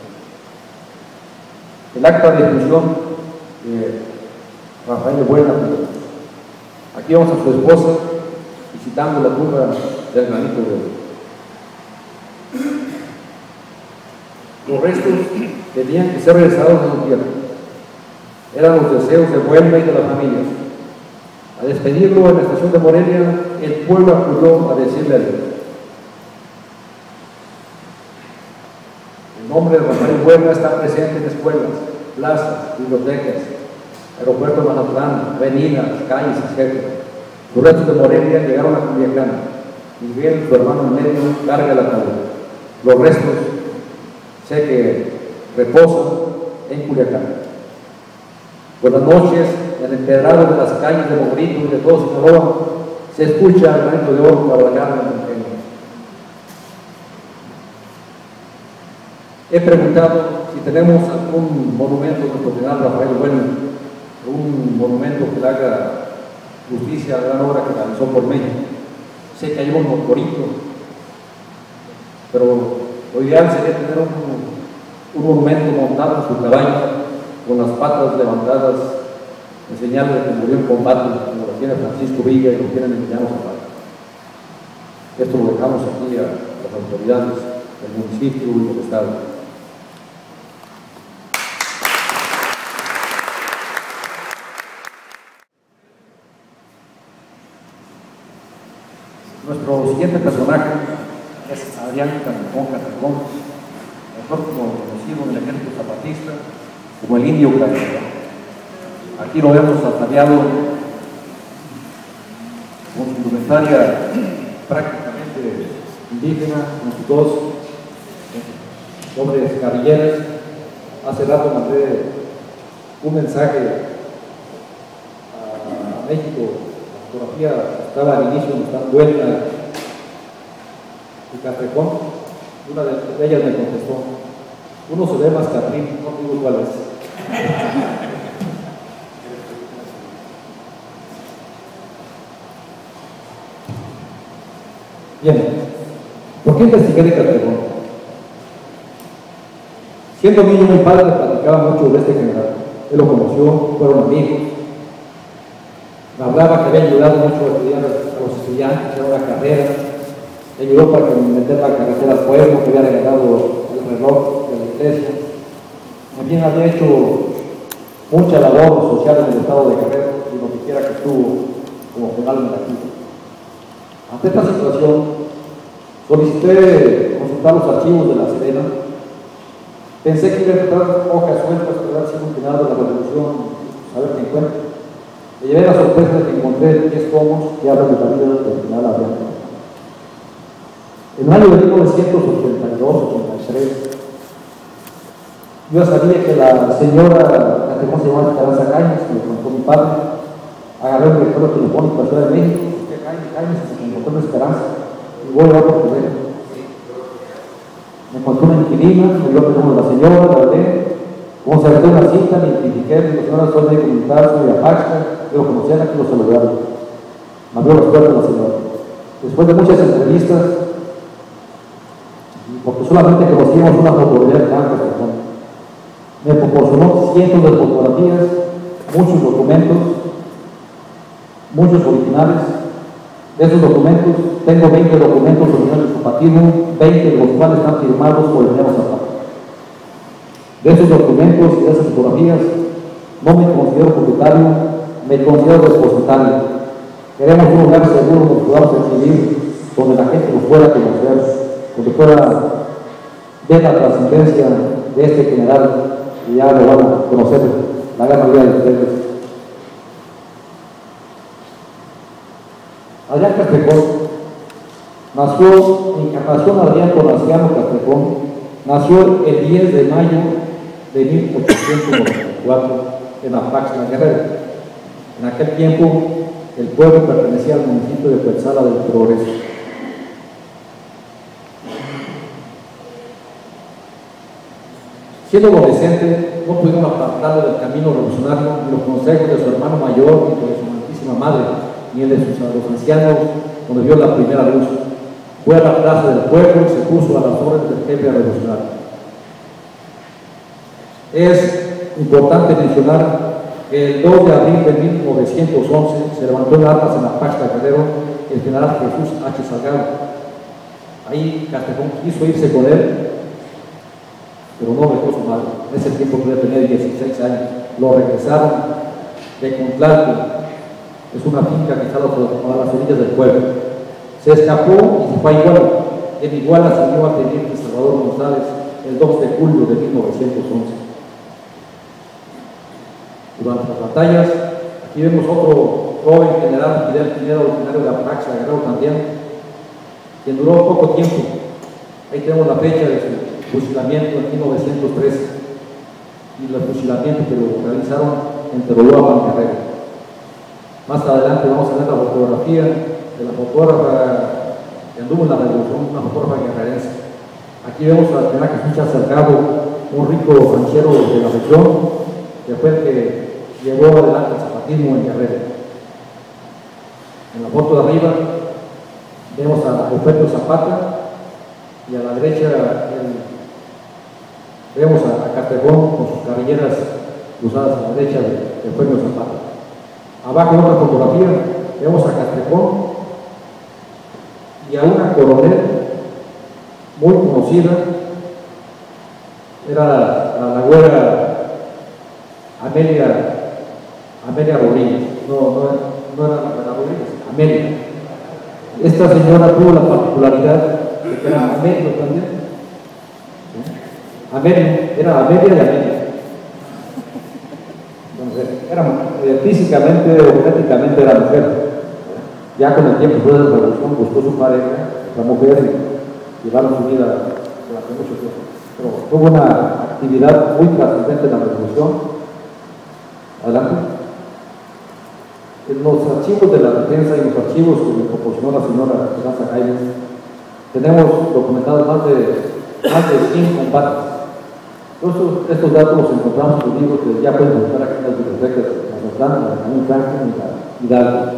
El acta de ejecución de Rafael Buelna. Aquí vamos a su esposa, visitando la tumba del granito de oro. Los restos tenían que ser regresados a su tierra. Eran los deseos de Buelna y de la familia. Al despedirlo en la estación de Morelia, el pueblo acudió a decirle adiós. El nombre de Rafael Buelna está presente en escuelas, plazas, bibliotecas, aeropuertos de Mazatlán, avenidas, calles, etc. Los restos de Morelia llegaron a Culiacán. Miguel, su hermano en medio, carga el ataúd. Los restos sé que reposan en Culiacán. Por las noches, en el empedrado de las calles de Mogrito y de todo Sinaloa, se escucha el granito de oro cabalgar en el montaña. He preguntado si tenemos algún monumento de nuestro general Rafael Buelna, un monumento que le haga justicia a la gran obra que realizó por México. Sé que hay un motorito, pero lo ideal sería tener un monumento montado en su caballo, con las patas levantadas, en señal de que murió en combate, como lo tiene Francisco Villa y lo tienen Emiliano Zapata. Esto lo dejamos aquí a las autoridades del municipio y del estado. Nuestro siguiente personaje es Adrián Catacón, mejor conocido en el ejército zapatista como el Indio Catacón. Aquí lo vemos ataviado con su indumentaria prácticamente indígena, con sus dos hombres guerrilleros. Hace rato mandé un mensaje a México. La fotografía estaba al inicio, donde está Buelna y Catacón. Una de ellas me contestó: uno se ve más Catrín, no digo cuál es. Bien, ¿por qué investigué de Catacón? Siendo niño, mi padre me platicaba mucho de este general. Él lo conoció, fueron amigos. Me hablaba que había ayudado mucho a estudiar a los estudiantes, a la carrera. Le ayudó para meter la carretera al pueblo, que había regalado el reloj de la iglesia. También había hecho mucha labor social en el estado de Guerrero y donde quiera que estuvo como penal negativo. Ante esta situación, solicité consultar los archivos de La Serena. Pensé que iba a encontrar hojas sueltas que habían sido un final de la revolución, a ver qué encuentro. Me llevé la sorpresa de que encontré 10 tomos que hablan de la vida del general Adrián. En el año de 1982-83, yo sabía que la señora, ¿cómo se llama? Esperanza Cañas, que me contó mi padre, agarré el directorio telefónico de la Ciudad de México, busqué Cañas, se me encontró en Esperanza, y voy a hablar por teléfono. Me encontré una inquilina, me dio el teléfono de la señora, la hablé, como se arregló una cita, me identifiqué, me dijo, señora, soy médico militar, soy de Apaxca, quiero conocerla, quiero saludarla. Me abrió las puertas la señora. Después de muchas entrevistas, porque solamente conocíamos una fotografía de campo, me proporcionó cientos de fotografías, muchos documentos, muchos originales. De esos documentos, tengo 20 documentos originales de su partido, 20 de los cuales están firmados por el General Zapata. De esos documentos y de esas fotografías, no me considero propietario, me considero depositario. Queremos un lugar seguro donde podamos exhibir, donde la gente nos pueda conocer, donde pueda ver la trascendencia de este general, y ya lo van a conocer la gran mayoría de ustedes. Adrián Castrejón nació, Encarnación Adrián Tonaciano Castrejón, nació el 10 de mayo de 1894 en Apaxla, Guerrero. En aquel tiempo, el pueblo pertenecía al municipio de Cuetzala del Progreso. Siendo adolescente, no pudieron apartarlo del camino revolucionario ni los consejos de su hermano mayor, ni de su amantísima madre, ni el de los ancianos, donde vio la primera luz. Fue a la plaza del pueblo y se puso a las órdenes del jefe revolucionario. Es importante mencionar que el 2 de abril de 1911 se levantó en armas en Apaxla, Guerrero, el general Jesús H. Salgado. Ahí Castrejón quiso irse con él, pero no dejó su madre. En ese tiempo podía tener 16 años. Lo regresaron de Contlalco, es una finca que está a las orillas del pueblo. Se escapó y se fue a Iguala. En Iguala salió al teniente Salvador González el 2 de julio de 1911. Durante las batallas, aquí vemos otro joven general, Fidel Pineda, originario de Apaxla, Guerrero también, quien duró poco tiempo. Ahí tenemos la fecha de su fusilamiento en 1913 y el fusilamiento que lo realizaron en Teroloapan, Guerrero. Más adelante vamos a ver la fotografía de la fotógrafa que anduvo en la revolución, una fotógrafa guerrerense. Aquí vemos al general Jesús Salgado, un rico ranchero de la región, que fue el que llevó adelante el zapatismo en Guerrero. En la foto de arriba vemos a Euferio Zapata y a la derecha vemos a Castrejón con sus cabelleras cruzadas a la derecha de Euferio Zapata. Abajo en otra fotografía vemos a Castrejón y a una coronel muy conocida, era la güera Amelia Rodríguez, no era la Rodríguez, Amelia. Esta señora tuvo la particularidad de que era Amelia también. Amelia, era Amelia y Amelia. Entonces, físicamente o genéticamente era mujer. Ya con el tiempo después de la revolución buscó su pareja, la mujer, y llevaron su vida durante mucho tiempo. Pero tuvo una actividad muy trascendente en la revolución. Adelante. En los archivos de la defensa y los archivos que me proporcionó la señora Esperanza Cañas, tenemos documentados más de 100 combates. Todos estos datos los encontramos en los libros que ya pueden buscar aquí en las bibliotecas de Mazatlán, la Camino Franklin y Hidalgo.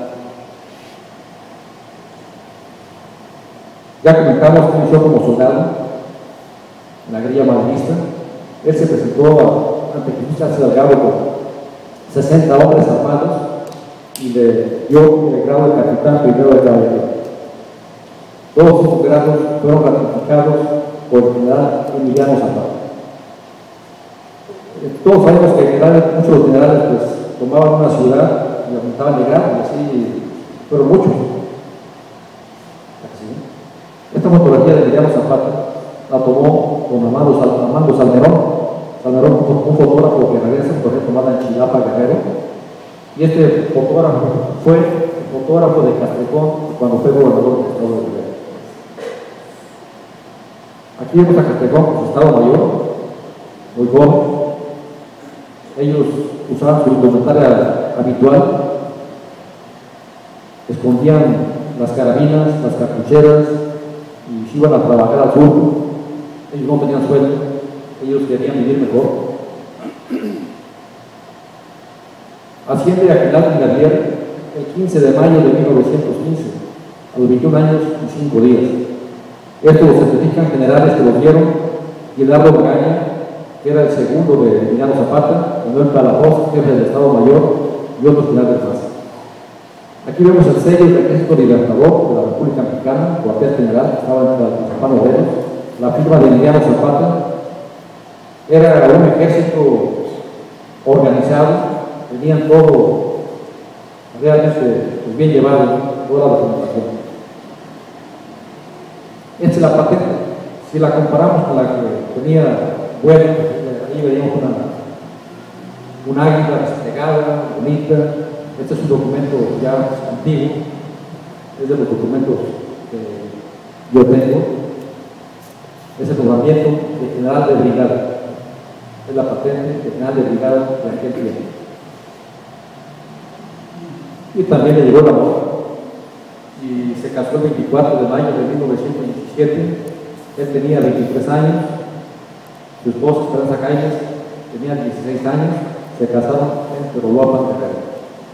Ya comentamos que inició como soldado en la guerrilla maderista. Él se presentó ante Jesús Salgado con 60 hombres armados y le dio el grado de capitán primero de caballería. Todos estos grados fueron ratificados por el general Emiliano Zapata. Todos sabemos que muchos de los generales pues, tomaban una ciudad y la intentaban llegar, y así fueron muchos. Así. Esta fotografía de Emiliano Zapata la tomó con Armando Salmerón. Salmerón, un fotógrafo que regresa, por ejemplo, tomada en Chilapa, Guerrero. Y este fotógrafo fue el fotógrafo de Castrejón cuando fue gobernador del estado de Guerrero. Aquí vemos a Castrejón con su estado mayor, muy joven. Ellos usaban su indumentaria habitual, escondían las carabinas, las cartucheras y se iban a trabajar al sur. Ellos no tenían sueldo, ellos querían vivir mejor. Asciende a general brigadier el 15 de mayo de 1915, a los 21 años y 5 días. Esto lo certifican generales que lo vieron: Guillermo Magaña, que era el segundo de Emiliano Zapata, Manuel Palafox, jefe del Estado Mayor, y otros generales más. Aquí vemos el sello del Ejército Libertador de la República Mexicana, cuartel general, estaba entre los Zapano Veros, la firma de Emiliano Zapata. Era un ejército organizado, tenían todo realmente bien llevado, toda la documentación. Esta es la patente. Si la comparamos con la que tenía bueno, ahí veíamos un águila desplegada, bonita. Este es un documento ya antiguo, es de los documentos que yo tengo. Es el nombramiento de general de brigada, es la patente de general de brigada de aquel tiempo. Y también le llegó la boda y se casó el 24 de mayo de 1917. Él tenía 23 años, su esposa Esperanza Calles tenía 16 años, se casaron en Peroloapan, Guerrero.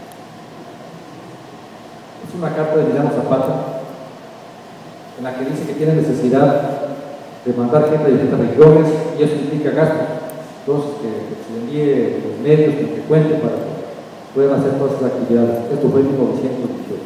Es una carta de Emiliano Zapata en la que dice que tiene necesidad de mandar gente de distintas regiones y eso implica gastos. Entonces, que se envíe los medios, que cuente para que puedan hacer todas esas actividades. Esto fue en 1918.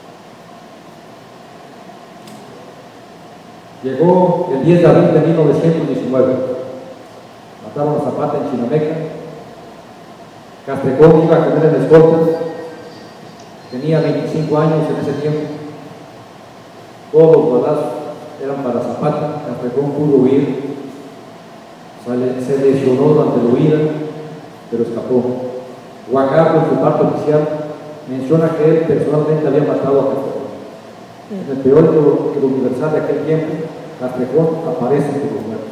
Llegó el 10 de abril de 1919. Mataron a Zapata en Chinameca. Castrejón iba a comer en escoltas. Tenía 25 años en ese tiempo. Todos los balazos eran para Zapata. Castrejón pudo huir. Se lesionó durante la huida, pero escapó. Guajardo, en su parte oficial, menciona que él personalmente había matado a Castrejón. En el periódico Universal de aquel tiempo, Castrejón aparece entre los muertos.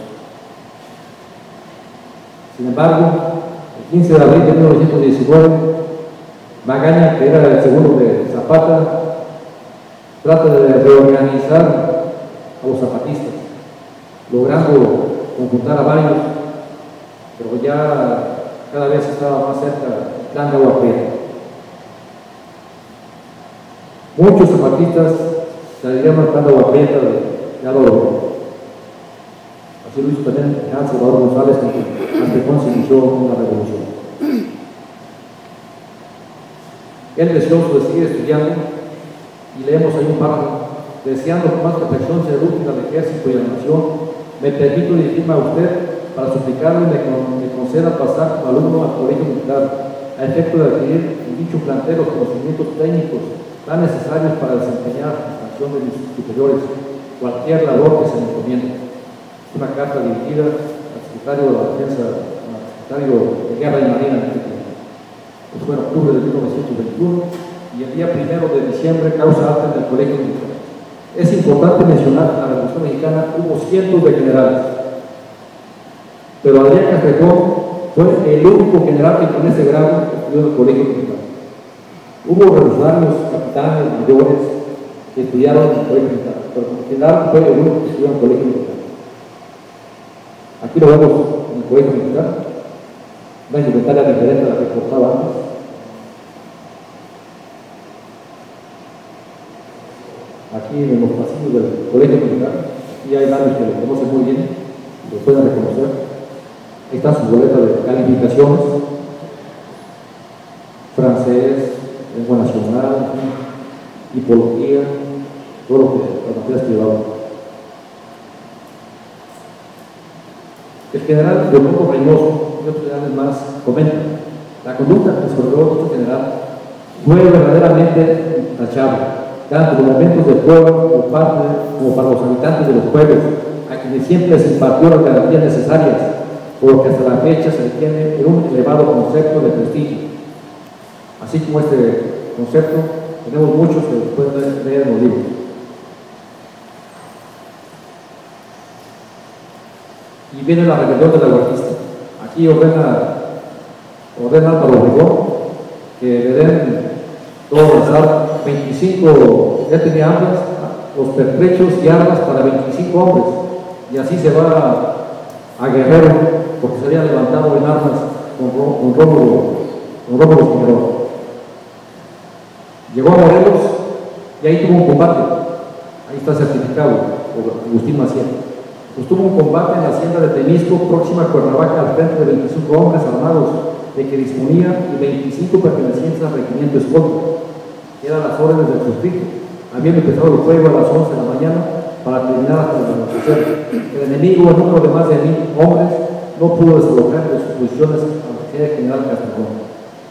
Sin embargo, el 15 de abril de 1919, Magaña, que era el segundo de Zapata, trata de reorganizar a los zapatistas, logrando conjuntar a varios, pero ya cada vez estaba más cerca el plan de Agua Prieta. Muchos zapatistas salieron al plan de Agua Prieta de Álvaro. Así lo hizo también el general Salvador González, que Castrejón se inició una revolución. Él deseoso de seguir estudiando, y leemos ahí un párrafo: deseando con más perfección ser útil al ejército y a la nación, me permito dirigirme a usted para suplicarle me conceda pasar como alumno al colegio militar, a efecto de adquirir en dicho plantel los conocimientos técnicos tan necesarios para desempeñar la función de mis superiores, cualquier labor que se me encomiende. Una carta dirigida al secretario de la Defensa, al secretario de Guerra y Marina en este tiempo. Esto fue en octubre de 1921 y el día 1 de diciembre causa acta en el colegio militar. Es importante mencionar que en la Revolución Mexicana hubo cientos de generales, pero Adrián Castrejón fue el único general que con ese grado estudió en el colegio militar. Hubo revolucionarios, capitanes, mayores que estudiaron en el colegio militar, pero en general fue el único que estudió en el colegio militar. Aquí lo vemos en el colegio militar, una indumentaria diferente a la que portaba antes. Aquí en los pasillos del colegio militar, aquí hay varios que lo conocen muy bien, lo pueden reconocer. Ahí están sus boletas de calificaciones: francés, lengua nacional, tipología, todo lo que las materias que llevaban. El general Leopoldo Reynoso y otros generales más comentan: la conducta que desarrolló este general fue verdaderamente intachable, tanto en los momentos de prueba como para los habitantes de los pueblos, a quienes siempre se impartió las garantías necesarias, por lo que hasta la fecha se le tiene un elevado concepto de prestigio. Así como este concepto, tenemos muchos que después leer en los libros. Y viene la rebelión de la huertista. Aquí ordena Álvaro Obregón que le den todos las 25, ya tenía armas, los pertrechos y armas para 25 hombres, y así se va a Guerrero, porque se había levantado en armas con Rómulo Figueroa. Llegó a Morelos y ahí tuvo un combate, ahí está certificado por Agustín Maciel. Pues tuvo un combate en la hacienda de Temisco, próxima a Cuernavaca, al frente de 25 hombres armados, de que disponía y 25 pertenecientes al regimiento escolta, que eran las órdenes del suscrito. Habían empezado el fuego a las 11 de la mañana para terminar hasta el anochecer. El enemigo, en número de más de 1000 hombres, no pudo desalojar de sus posiciones a la sede general Castrejón.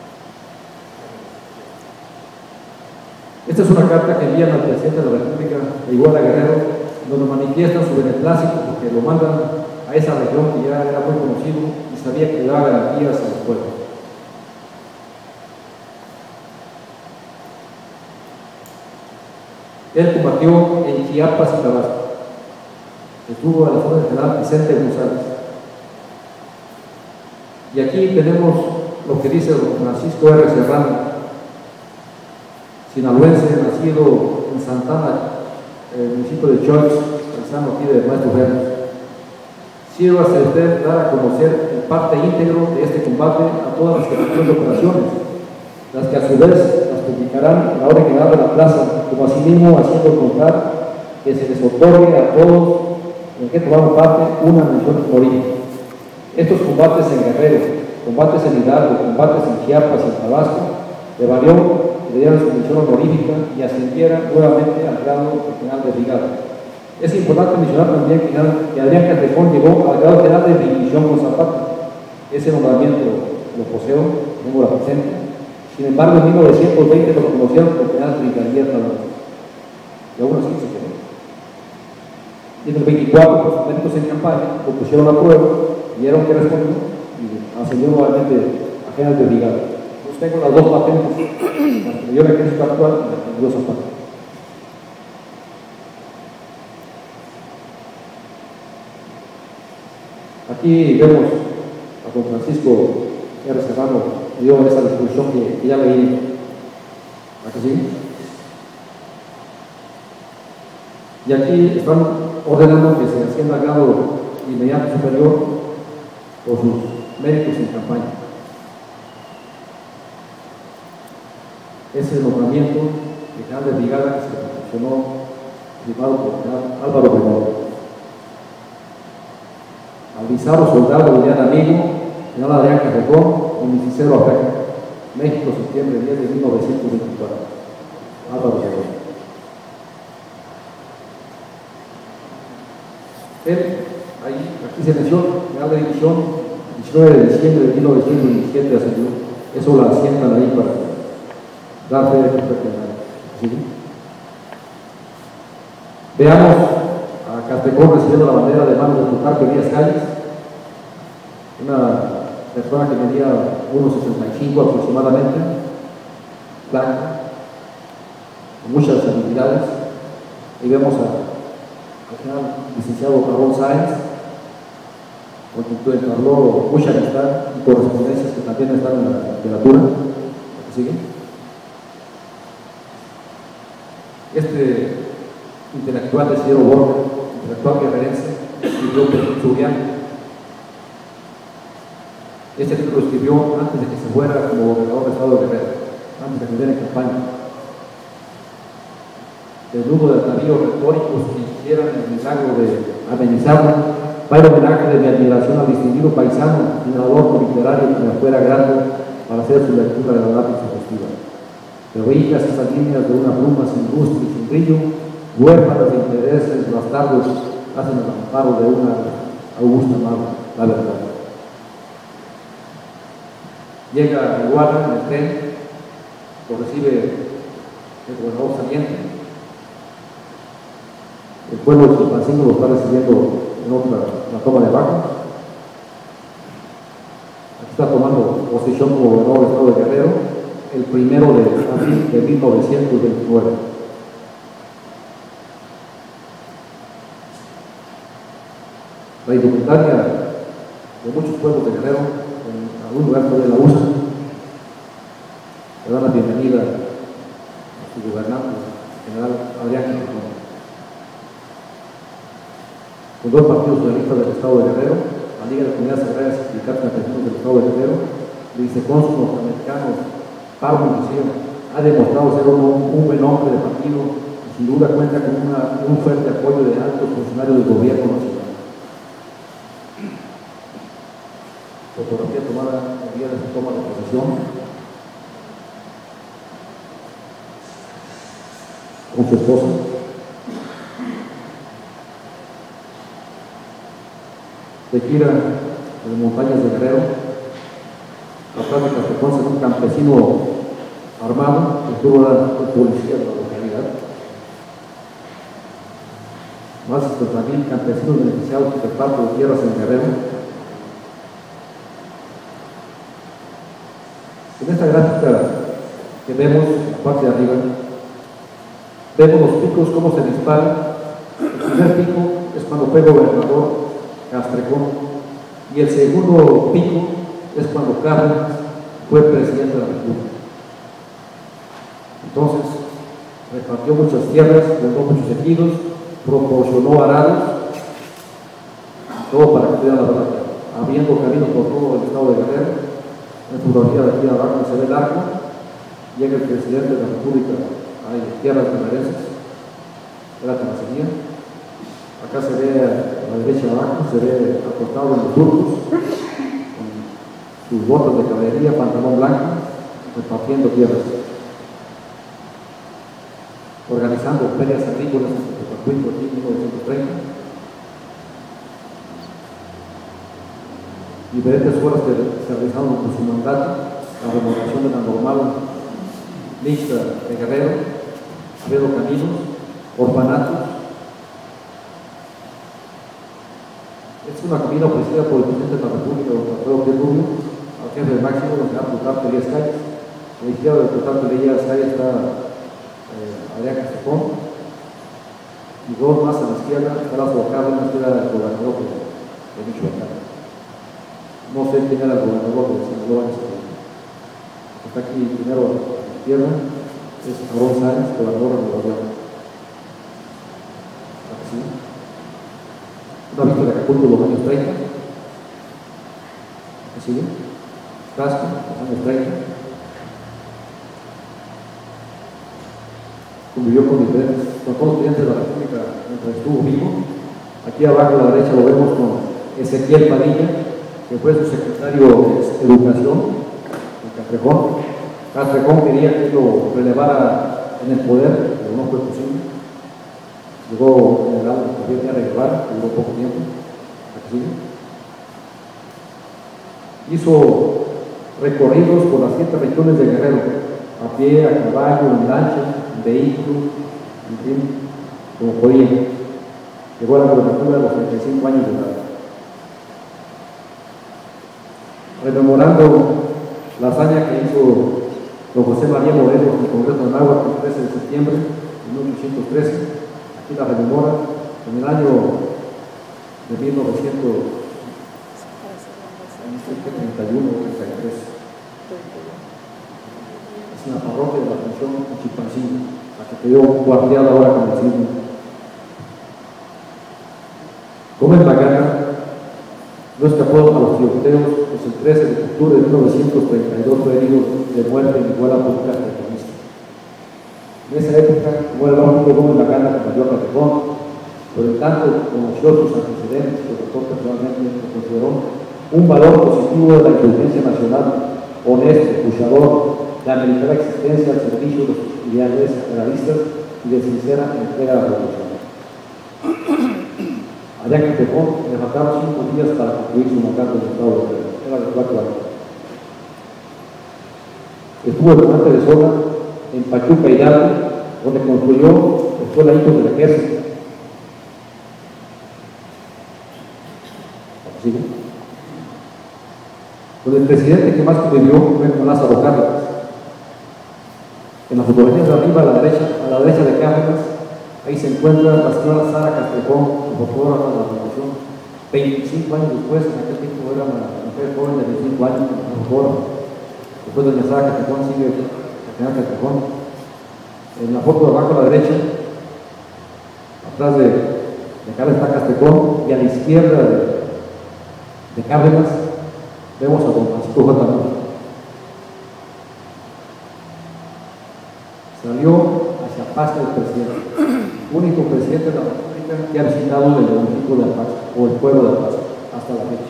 Esta es una carta que envían al presidente de la República de Iguala Guerrero, donde manifiestan su beneplácito porque lo mandan a esa región que ya era muy conocido y sabía que le daba garantías al pueblo. Él combatió en Chiapas y Tabasco. Estuvo a la zona del general Vicente González. Y aquí tenemos lo que dice don Francisco R. Serrano, sinaloense, nacido en Santana, el municipio de Choix, paisano aquí de Maestro Hermes. Quiero hacer dar a conocer el parte íntegro de este combate a todas las secretarías de operaciones, las que a su vez las publicarán en la orden general de la plaza, como asimismo haciendo contar que se les otorgue a todos en que tomaron parte una mención honorífica. Estos combates en Guerrero, combates en Hidalgo, combates en Chiapas y en Tabasco, le valió que le dieran su mención honorífica y ascendiera nuevamente al grado de general de brigada. Es importante mencionar también que Adrián Castrejón llegó al grado general de división con Zapata. Ese nombramiento lo poseo, tengo la presente. Sin embargo, en 1920 lo conocieron como general brigadier nada más. Y aún así se quedó. Y en el 24, por sus méritos en campaña, lo pusieron a prueba, vieron que respondió y ascendió nuevamente a general de brigada. Entonces tengo las dos patentes, la que dio el ejército actual y la que dio Zapata. Aquí vemos a don Francisco R. Serrano, que dio esa disposición que ya leí. ¿Aquí sí? Y aquí están ordenando que se ascienda al grado inmediato superior por sus méritos en campaña. Ese nombramiento de general de brigada que se perfeccionó, firmado por Álvaro Obregón. Al bizarro soldado Julián Amigo, general Adrián Castrejón, y mi sincero afecto. México, septiembre 10 de 1924. Álvaro Obregón. Él, aquí se menciona, general de división, 19 de diciembre de 1927 ascendió. Eso lo asientan ahí para dar fe de que fue general. ¿Sí? Veamos a Castrejón recibiendo la bandera de manos de Plutarco Elías Calles, una persona que medía 1,65 aproximadamente, blanca, con muchas habilidades. Y vemos al general licenciado Ramón Sáenz, con quien entabló mucha amistad y correspondencias que también están en la literatura. ¿Sigue? Este intelectual de Isidro Borja, intelectual guerrerense, escribió Suriano. Este libro lo escribió antes de que se fuera como gobernador del estado de Guerrero, antes de que en campaña. Desnudo de atavíos retóricos que hicieran el milagro de amenizarla, va el homenaje de mi admiración al distinguido paisano y adorno literario que me fuera grande para hacer su lectura de la lápiz sugestiva. Pero hijas esas líneas de una pluma sin lustre y sin brillo, huérfanas de intereses bastardos, hacen el amparo de una augusta madre. la verdad. Llega a Iguala en el tren, lo recibe el gobernador saliente. El pueblo de Chilpancingo lo está recibiendo en la toma de Baja. Aquí está tomando posición como gobernador del estado de Guerrero el 1 de abril de 1929. La indumentaria de muchos pueblos de Guerrero, en algún lugar todavía la usan, le dan la bienvenida a su gobernante, general Adrián Quijano. Fundó el Partido Socialista del Estado de Guerrero, la Liga de Comunidades Agrarias y Sindicatos Campesinos del Estado de Guerrero, el vicecónsul norteamericano Pablo Muceo ha demostrado ser un buen hombre de partido y sin duda cuenta con un fuerte apoyo de altos funcionarios del gobierno nacional. Fotografía tomada el día de su toma de posesión con su esposa. De gira en las montañas de Guerrero, la plática se conoce en un campesino armado que estuvo la policía de la localidad. Más de 70,000 campesinos beneficiados por parte de tierras en Guerrero. En esta gráfica que vemos, en la parte de arriba, vemos los picos, cómo se disparan. El primer pico es cuando fue gobernador Castrejón, y el segundo pico es cuando Cárdenas fue presidente de la República. Entonces, repartió muchas tierras, vendó muchos ejidos, proporcionó arados, todo para que tuviera la verdad, abriendo caminos por todo el estado de Guerrero. En fotografía de aquí abajo se ve el arco, llega el presidente de la República, hay tierras guerrerenses, era Tanzania. Acá se ve a la derecha abajo, se ve acostado en los turcos, con sus botas de caballería, pantalón blanco, repartiendo tierras, organizando ferias agrícolas en Tepacuito en 1930. Diferentes obras que se realizaron con su mandato, la remodelación de la normal mixta de Guerrero, abriendo caminos, orfanatos. Es una cabina ofrecida por el presidente de la República, don Alfredo P. Rubio, al jefe máximo, don Gerardo Plutarco Elías Calles. A la izquierda de Plutarco Elías Calles está Adrián Castrejón, y dos más a la izquierda está Lázaro Cárdenas, que era el gobernador de Michoacán. No sé quién era el gobernador de Sinaloa en ese momento. Está aquí primero a la izquierda, es Aarón Sáenz, gobernador de Nuevo León. Así. Una vista de Acapulco de los años 30. ¿Qué sigue? Casco, los años 30. Convivió con todos los presidentes de la República mientras estuvo vivo. Aquí abajo a la derecha lo vemos con Ezequiel Padilla, que fue su secretario de Educación, en Castrejón. Castrejón quería que lo relevara en el poder, pero no fue posible. Llegó el general Javier Díaz Guevara, que duró poco tiempo. Aquí. Hizo recorridos por las 7 regiones de Guerrero, a pie, a caballo, en lancha, en vehículo, en fin, como podía. Llegó a la gobernatura a los 35 años de edad. Rememorando la hazaña que hizo don José María Morelos en el Congreso de Anáhuac el 13 de septiembre de 1813. Aquí la rememora en el año de 1931 o 33. Es una parroquia de la Función en Chilpancingo, la que quedó guardiada ahora con el sismo. Gómez Magana no escapó a los tiroteos, pues el 13 de octubre de 1932 fue herido de muerte en Iguala por un castrejón. En esa época, como era el único Gómez Magana que murió a Castrejón, por el tanto conoció sus antecedentes, lo trató personalmente, lo consideró un valor positivo de la inteligencia nacional, honesto, luchador, de americana existencia al servicio de sus ideales realistas y de sincera entrega a la revolución. allá en Tejón, le faltaron 5 días para concluir su mandato en el Estado de Guerrero. Era de 4 años. Estuvo de parte de Sola en Pachuca Hidalgo, donde construyó la Escuela Hijos del Ejército. ¿Sí? Pues el presidente que más convivió fue con Lázaro Cárdenas. En las fotografías de arriba, a la derecha de Cárdenas, ahí se encuentra la señora Sara Castrejón, fotógrafa de la Revolución. 25 años después, en aquel tiempo era una mujer joven de 25 años, una fotógrafa. Después de Sara Castrejón sigue la señora Castrejón. En la foto de abajo a la derecha, atrás de Cárdenas está Castrejón, y a la izquierda de Cárdenas vemos a don Francisco J. Mújica. Salió hacia Pasto el presidente, único presidente de la República que ha visitado el municipio de Pasto, o el pueblo de Pasto, hasta la fecha.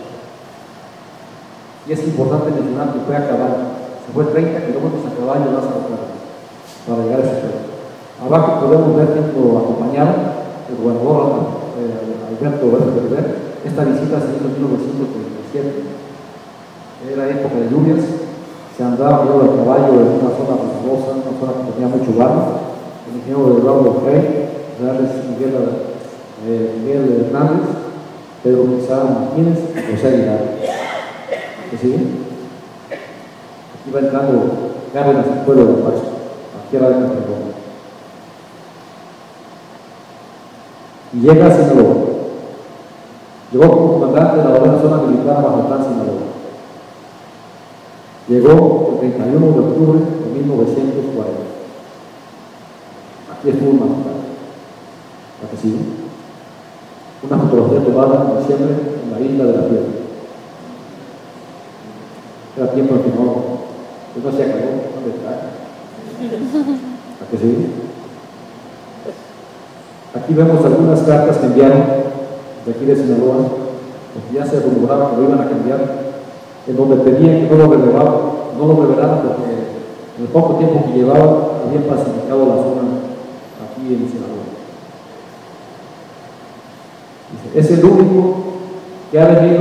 Y es importante mencionar que fue a caballo, se fue 30 kilómetros a caballo Lázaro Cárdenas para llegar a ese pueblo. Abajo podemos ver que lo acompañaron el gobernador Alberto Berber. Esta visita se hizo en 1937. Era época de lluvias, se andaba arriba del caballo en una zona resbalosa, una zona que tenía mucho barro. El ingeniero de Eduardo Frey, Miguel Hernández, Pedro Pizarro Martínez y José Aguilar. ¿Qué sigue? Aquí va entrando Cárdenas al pueblo de Pasto, aquí era de Castrejón. Y llega a Sinaloa. Llegó como comandante de la 9ª zona militar Mazatlán, Sinaloa. Llegó el 31 de octubre de 1940. Aquí estuvo en Mazatlán. ¿La que sigue? Una fotografía tomada en diciembre en la isla de la Piedra. Era tiempo en que no se acabó, no le traje. ¿La que sigue? Aquí vemos algunas cartas que enviaron de aquí de Sinaloa, porque ya se rumoraba que lo iban a cambiar, en donde pedían que no lo revelaran porque en el poco tiempo que llevaba habían pacificado la zona aquí en Sinaloa. Dice, es el único que ha venido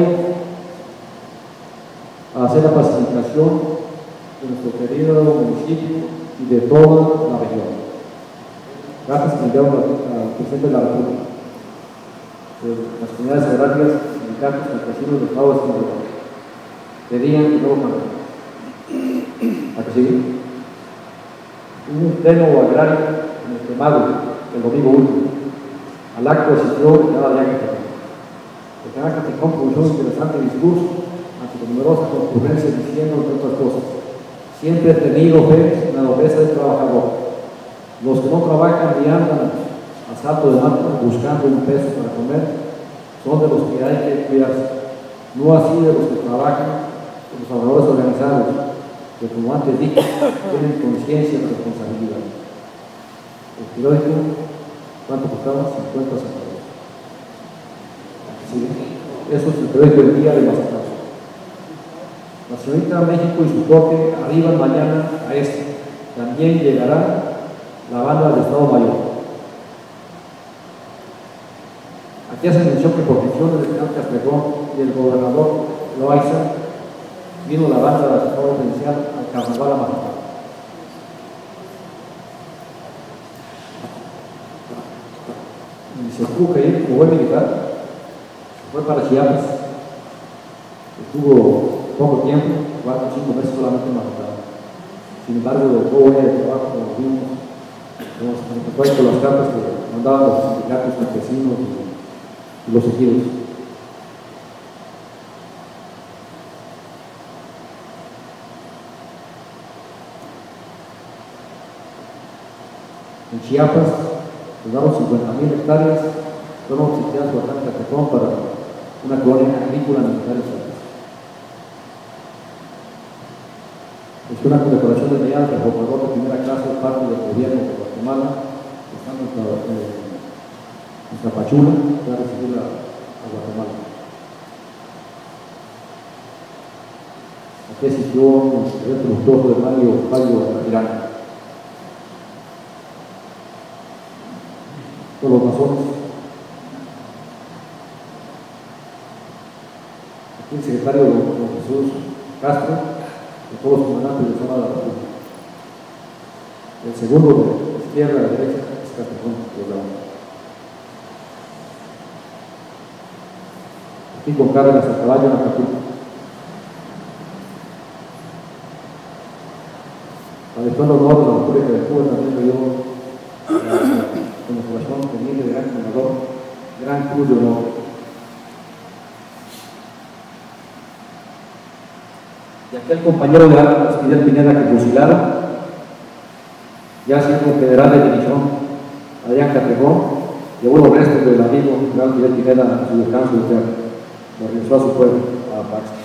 a hacer la pacificación de nuestro querido municipio y de toda la región. Cartas que enviaron al presidente de la República, las comunidades agrarias, sindicatos, campesinos del Estado de Sinaloa. Pedían que no lo cambiaran. ¿A que sigue? Hubo un pleno agrario en el Quemado el domingo último. Al acto asistió el general Yaque Tejón. El general Tejón pronunció un interesante discurso ante numerosas concurrencias diciendo, entre otras cosas, siempre he tenido fe en la nobleza del trabajador. Los que no trabajan ni andan a salto de mata buscando un peso para comer son de los que hay que cuidarse, no así de los que trabajan, de los trabajadores organizados, que como antes dije, tienen conciencia de responsabilidad. El periódico, ¿cuánto costaba? 50 centavos. ¿Sí? Eso es el periódico del día de Mazatlán. La señorita México y su corte arriban mañana a este. También llegará la banda del Estado Mayor. Aquí hace mención que por peticiones del general Castrejón y el gobernador Loaiza vino la banda del Estado Provincial al Carnaval a Mazatlán. Y se tuvo que ir como buen militar, se fue para Chiapas, estuvo poco tiempo, 4 o 5 meses solamente en Mazatlán. Sin embargo, de todo el trabajo que nos vimos, con las cartas que mandaban los sindicatos campesinos y los ejidos. En Chiapas, llegaron 50,000 hectáreas, fueron obsequiadas por Juan Castrejón para una colonia agrícola militar en Chiapas. Es una condecoración de medalla del reformador de primera clase, parte del gobierno de Guatemala, que está en Tapachula, que va a recibir a Guatemala. Aquí asistió el productor de Mario Irán. Con los masones. Aquí el secretario don Jesús Castro, de todos los comandantes de zona de la República. El segundo de izquierda a la derecha es Castrejón, aquí con Cárdenas a caballo en la capilla. Al estar honor de la República de Cuba también le dio con el corazón teniente de gran comendador, gran cruz de honor. Y aquel compañero de armas, Fidel Pineda, que fusilaron, ya siendo general de división, Adrián Castrejón, llevó los restos del amigo general Fidel Pineda a su descanso eterno. Lo regresó a su pueblo, a la Pax.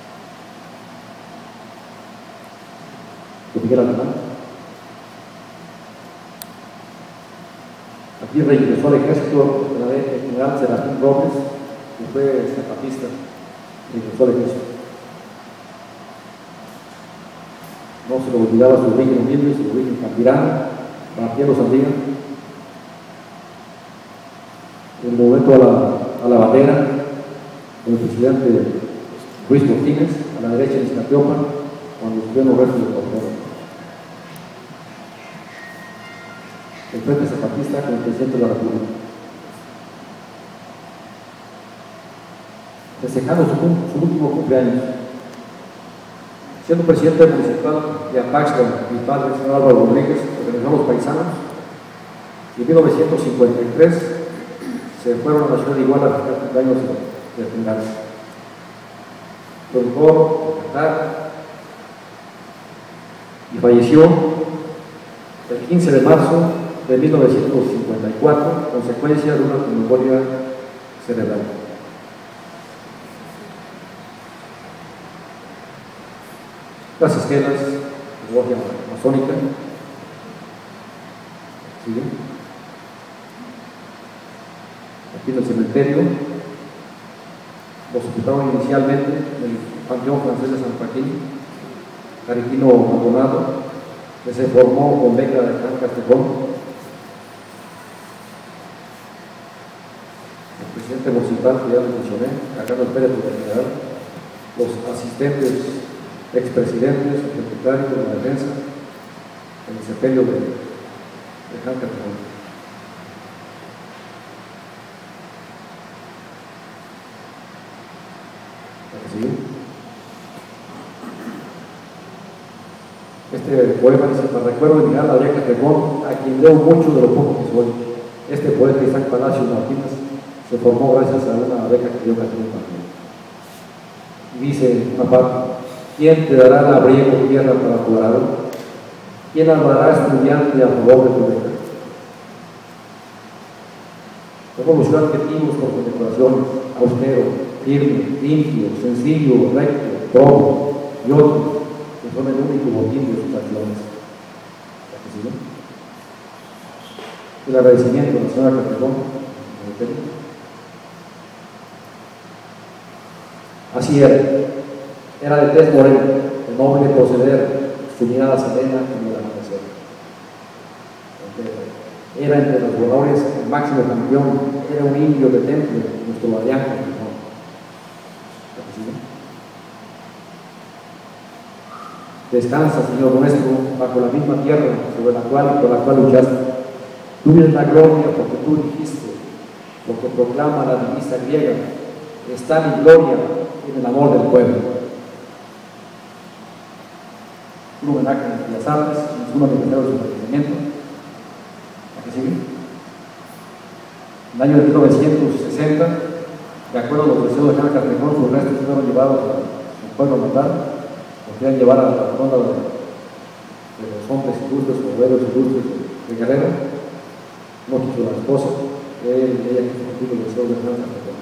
Miguel Alemán. Aquí regresó al ejército el general Serafín Robles, que fue zapatista, regresó al ejército. No se lo olvidaba su origen humilde, su origen campirano, Martiero Sandía. En el momento a la bandera, el presidente Luis Cortines, a la derecha de Iztapiopa, cuando estuvieron los restos del doctor. El Frente Zapatista con el presidente de la República. Festejando su último cumpleaños. Siendo presidente municipal de Apaxla, mi padre, el señor Álvaro Rodríguez, organizó a los paisanos, y en 1953 se fueron a la ciudad de Iguala a festejar cumpleaños de Finlandia. Productor, Qatar, y falleció el 15 de marzo de 1954, consecuencia de una pneumonía cerebral. Las esquelas de logia masónica. ¿Sigue? Aquí en el cementerio los ocuparon inicialmente en el Panteón Francés de San Joaquín, Cariquino Maldonado, que se formó con beca de San Castrejón. El presidente municipal, que ya lo mencioné, Carlos Pérez de general, los asistentes, expresidentes, secretarios de la defensa, el sepelio de San Castrejón. Este poema dice: para recuerdo de mirar a Adrián Castrejón, a quien leo mucho de lo poco que soy. Este poeta Isaac Palacios Martínez se formó gracias a una beca que dio Castrejón también. Y dice una parte: ¿quién te dará la abrigo tierra para tu arado? ¿Quién hablará estudiante a favor de tu beca? Somos los adjetivos con condecoraciones: austero, firme, limpio, sencillo, recto, probo y otros que son el único motivo de sus acciones. El agradecimiento a la señora Castrejón. Así era de tez morena, de noble proceder, su mirada serena como el amanecer. Era entre los voladores el máximo campeón, era un indio de temple, nuestro Adrián Castrejón. Descansa, Señor nuestro, bajo la misma tierra sobre la cual y por la cual luchaste. Tú eres la gloria porque tú dijiste, lo que proclama la divisa griega, está mi gloria en el amor del pueblo. Un homenaje a Bellas Artes, un aniversario de su fallecimiento. ¿A qué sigue? En el año de 1960, de acuerdo a los deseos de San Castrejón, sus restos fueron llevados a su pueblo natal. Nos querían llevar a la ronda de los hombres ilustres, obreros ilustres de Guerrero. No quiso la esposa, ella quiso cumplir los deseos de San Castrejón.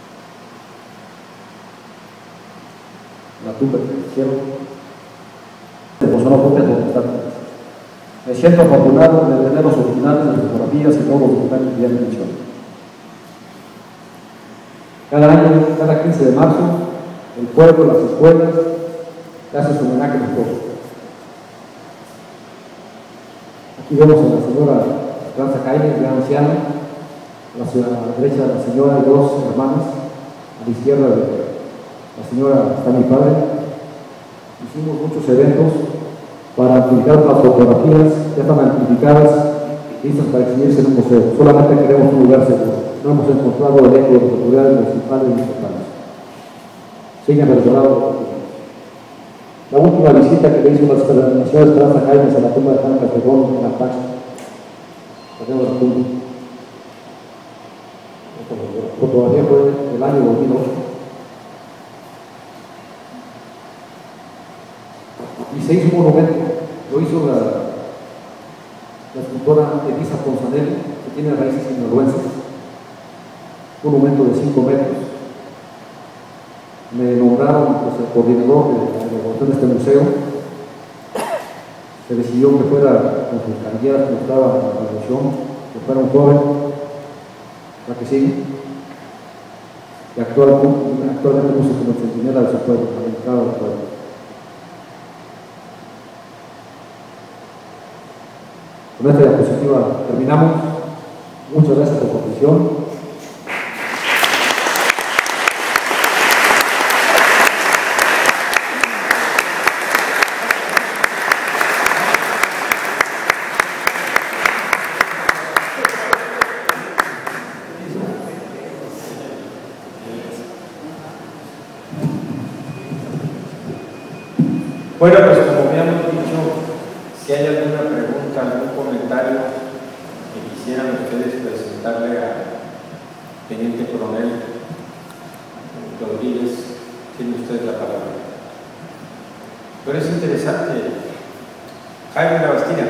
La tumba que hicieron emocionó propias voluntades. Me siento afortunado de tener los originales de fotografías y todos los documentos que ya mencioné. Cada año, cada 15 de marzo, el pueblo, las escuelas, le hace su homenaje a los todos. Aquí vemos a la señora Esperanza Jaime, gran anciana, a la derecha de la señora y dos hermanas, a la izquierda de la señora está mi padre, hicimos muchos eventos para amplificar las fotografías, ya están amplificadas, listas para exhibirse en un museo. Solamente queremos un lugar seguro. No hemos encontrado el eco de las autoridades municipales y estatales. Sigan relacionados. La última visita que le hizo la señora Esperanza Jaimes a la tumba de Juan Castrejón en la Pax. La fotografía fue del año 2008. Y se hizo un monumento, lo hizo la escultora Elisa Ponzanelli, que tiene raíces sinaloenses, un monumento de 5 metros. Me nombraron pues, el coordinador de la elaboración de este museo. Se decidió que fuera con sus candidatos que estaba en la evaluación, que fuera un joven, la que sigue, y actualmente puso como centinela de su pueblo, a la entrada del pueblo. Con esta diapositiva terminamos. Muchas gracias por su atención. Bueno, pues como habíamos dicho, si hay alguna pregunta, algún comentario que quisieran ustedes presentarle al Teniente Coronel Rodríguez, tiene usted la palabra. Pero es interesante. Jaime Labastida.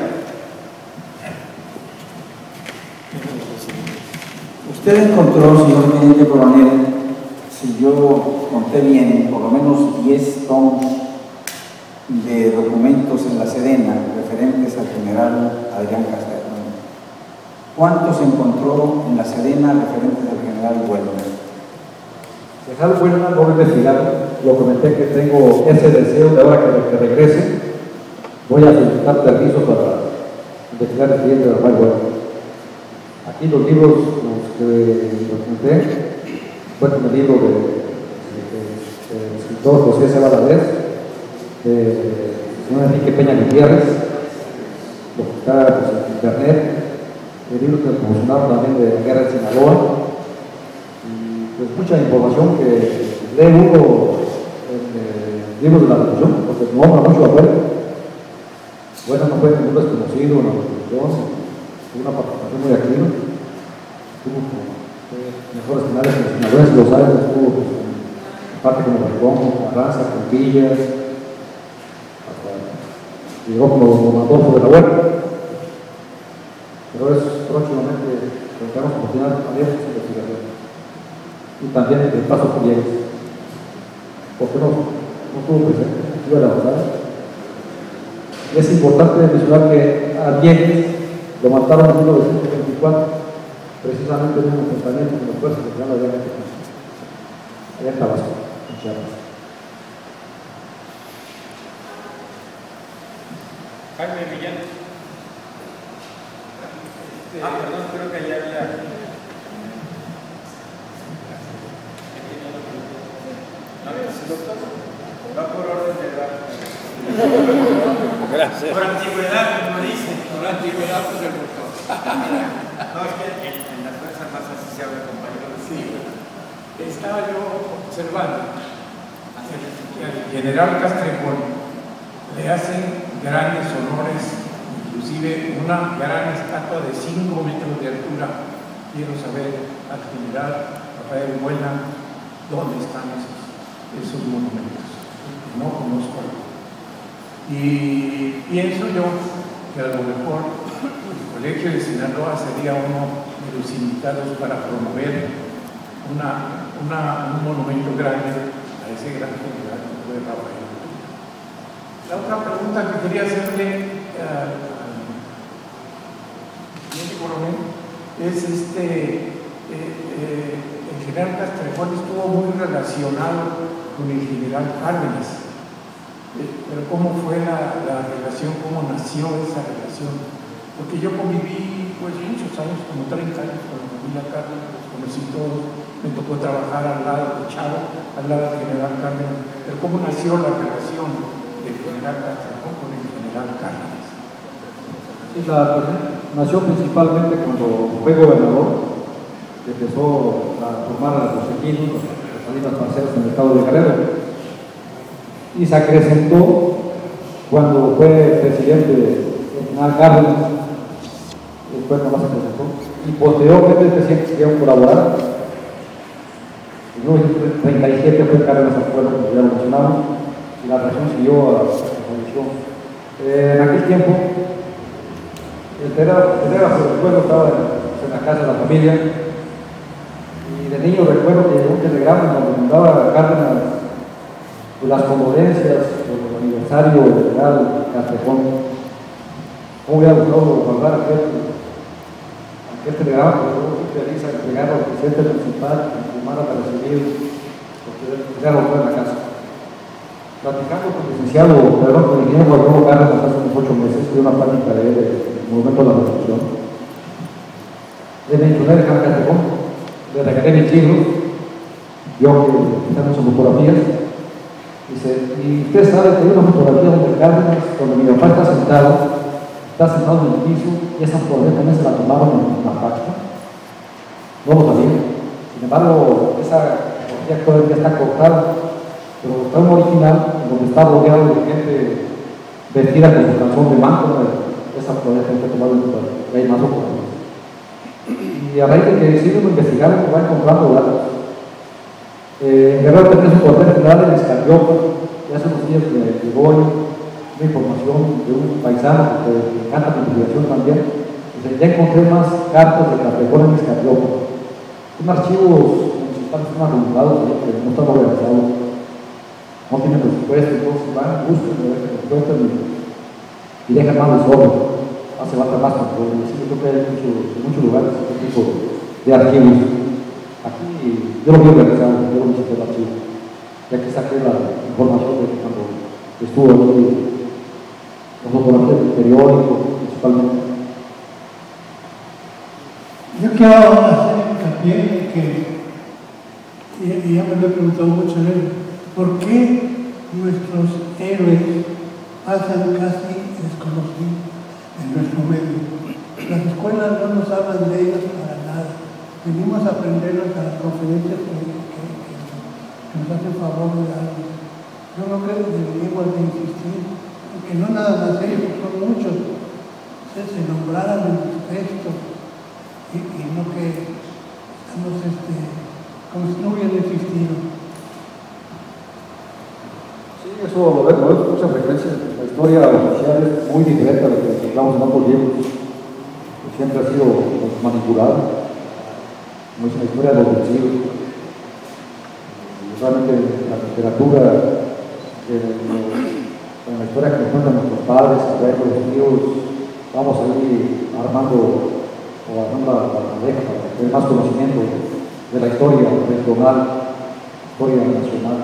Usted encontró, señor Teniente Coronel, si yo conté bien, por lo menos 10 tomos de documentos en la Sedena referentes al general Adrián Castrejón. ¿Cuántos encontró en la Sedena referentes al general Huelva? El general Huelva no lo he investigado, lo comenté que tengo ese deseo de ahora que regrese, voy a solicitar permiso para investigar el siguiente de Rafael Huelva. Aquí los libros los que conté, bueno, el libro del escritor José C. Valadez, señor Enrique Peña Gutiérrez, lo que está pues, en internet, el libro que me promocionaron también de la guerra de Sinaloa, y pues mucha información que lee uno en libros de la revolución, porque no habla mucho de Huelva. Bueno, no fue ningún desconocido en la revolución, tuvo una participación muy activa, tuvo mejores finales que los sinaloenses, lo saben, estuvo pues, en parte como Rincón, como Carranza, con Villas. Llegó como Adolfo de la Huerta, pero es próximamente tendremos oportunidad abiertas de investigación y también el paso por Villegas, porque no tuvo presente, iba a la batalla. Y es importante mencionar que a Villegas lo mataron en 1924, precisamente en un enfrentamiento con las fuerzas que se llama allá en Tabasco, en Chiapas. Jaime Millán. Perdón, creo que ya había. Va por orden de edad. Gracias. Por antigüedad, como dicen. Por antigüedad, pues el doctor. No, es que en las fuerzas más así se habla, compañero. Sí. Estaba yo observando que al general Castrejón le hacen grandes honores, inclusive una gran estatua de 5 metros de altura. Quiero saber al general Rafael Huelva dónde están esos monumentos. No conozco algo. Y pienso yo que a lo mejor el Colegio de Sinaloa sería uno de los invitados para promover un monumento grande a ese gran general que fue Rafael. La otra pregunta que quería hacerle al Teniente Coronel es el general Castrejón estuvo muy relacionado con el general Cárdenas, pero ¿cómo fue la relación, cómo nació esa relación? Porque yo conviví pues muchos años, como 30 años con la familia Cárdenas, los conocí todos, me tocó trabajar al lado de Chavo, al lado del general Cárdenas, pero cómo nació la relación del general Castrejón con el general Cárdenas. Sí, nació principalmente cuando fue gobernador, empezó a formar a los equipos, las salinas parcelas en el estado de Guerrero, y se acrecentó cuando fue presidente del general Cárdenas, después nomás se presentó, y posteriormente el presidente quisieron colaborar. En 1937 fue Cárdenas al pueblo, como ya lo mencionamos, y la región siguió a la revolución. En aquel tiempo, el telégrafo del pueblo estaba en la casa de la familia, y de niño recuerdo que llegó un telegrama donde mandaba a Cárdenas las condolencias por el aniversario del general Castrejón. ¿Cómo hubiera gustado guardar aquel telegrama? Pero luego se realiza entregar al presidente municipal y firmar para recibir, porque ya lo fue en la casa. Platicando con el licenciado, perdón, con el ingeniero Guadalupe Cárdenas hace unos 8 meses, tuve una plática de él en el momento de la revolución. Le mencioné el general Castrejón, le regalé mis libros, yo que estamos en fotografías. Dice, y usted sabe que hay una fotografía donde Cárdenas, donde mi papá está sentado en el piso, y esa fotografía también se la tomaron en la página. No lo sabía. Sin embargo, esa fotografía todavía está cortada, pero está un original donde está rodeado de gente vestida con su calzón de manto. Esa fotografía está tomada en la hay más fotografías. Y a raíz de que decidimos investigar, va encontrando datos. Guerrero tenía su cuartel general en Escariopa, y hace unos días me llegó una información de un paisano que me encanta la investigación también. Dice, ya encontré más cartas de Castrejón en Escariopa. Son archivos municipales, son arruinados, que no están organizados, no tienen presupuesto, entonces van, buscan, encuentran y dejan más desorden, hace falta más control. Y así yo creo que hay en muchos lugares este tipo de archivos. Aquí yo lo vi organizado, yo lo visité el archivo, ya que saqué la información de cuando estuvo aquí, los fotografías del periódico, principalmente. Yo quiero hacer hincapié en que, y ya me lo he preguntado mucho a él, ¿por qué nuestros héroes pasan casi desconocidos en nuestro medio? Las escuelas no nos hablan de ellos para nada. Venimos a aprenderlos a las conferencias que nos hacen favor de darnos. Yo creo que deberíamos de insistir, porque no nada más ellos, son muchos, se nombraran en los textos y no que estamos como si no hubieran existido. Sí, eso lo vemos con mucha frecuencia. La historia oficial es muy diferente a lo que encontramos en otros libros, que siempre ha sido manipulado. Como es la historia de los vencidos. Realmente la literatura, con la historia que nos cuentan nuestros padres, abuelos, tíos, vamos a ir armando la pareja para tener más conocimiento de la historia regional, historia nacional.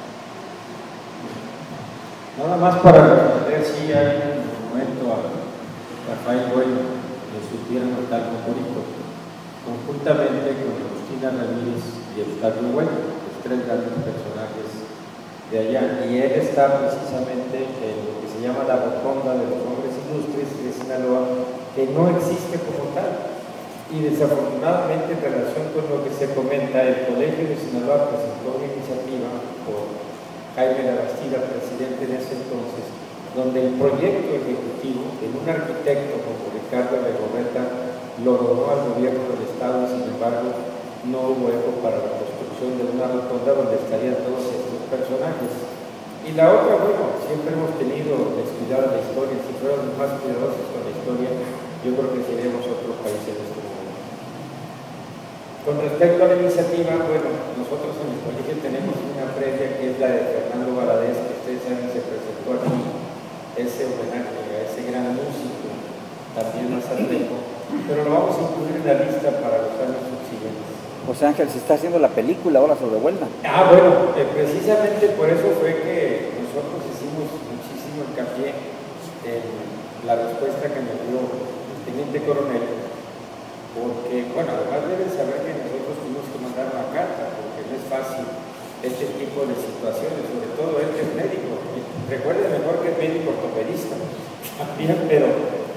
Nada más para ver si hay un monumento a Rafael Bueno de su tierra natal Mocorito, conjuntamente con Agustina Ramírez y Eustaquio Bueno, los tres grandes personajes de allá. Y él está precisamente en lo que se llama la rotonda de los hombres ilustres de Sinaloa, que no existe como tal. Y desafortunadamente, en relación con lo que se comenta, el Colegio de Sinaloa presentó una iniciativa por Jaime Labastida, presidente de ese entonces, donde el proyecto ejecutivo de un arquitecto como Ricardo Legorreta lo donó al gobierno del estado. Sin embargo, no hubo eco para la construcción de una rotonda donde estarían todos estos personajes. Y la otra, bueno, siempre hemos tenido descuidada la historia. Si fuéramos más cuidadosos con la historia, yo creo que seríamos otro país en este momento. Con respecto a la iniciativa, bueno, nosotros en el colegio tenemos una previa que es la de Fernando Valadez, que ustedes saben se presentó aquí, ese homenaje a ese gran músico, también mazatleco, pero lo vamos a incluir en la lista para los años subsiguientes. José Ángel, se está haciendo la película ahora sobre Huelva. Bueno, precisamente por eso fue que nosotros hicimos muchísimo hincapié en la respuesta que me dio el teniente coronel, porque, bueno, además deben saber que nosotros tuvimos que mandar una carta, porque no es fácil este tipo de situaciones, sobre todo él que es médico. Recuerde mejor que es médico ortopedista también, pero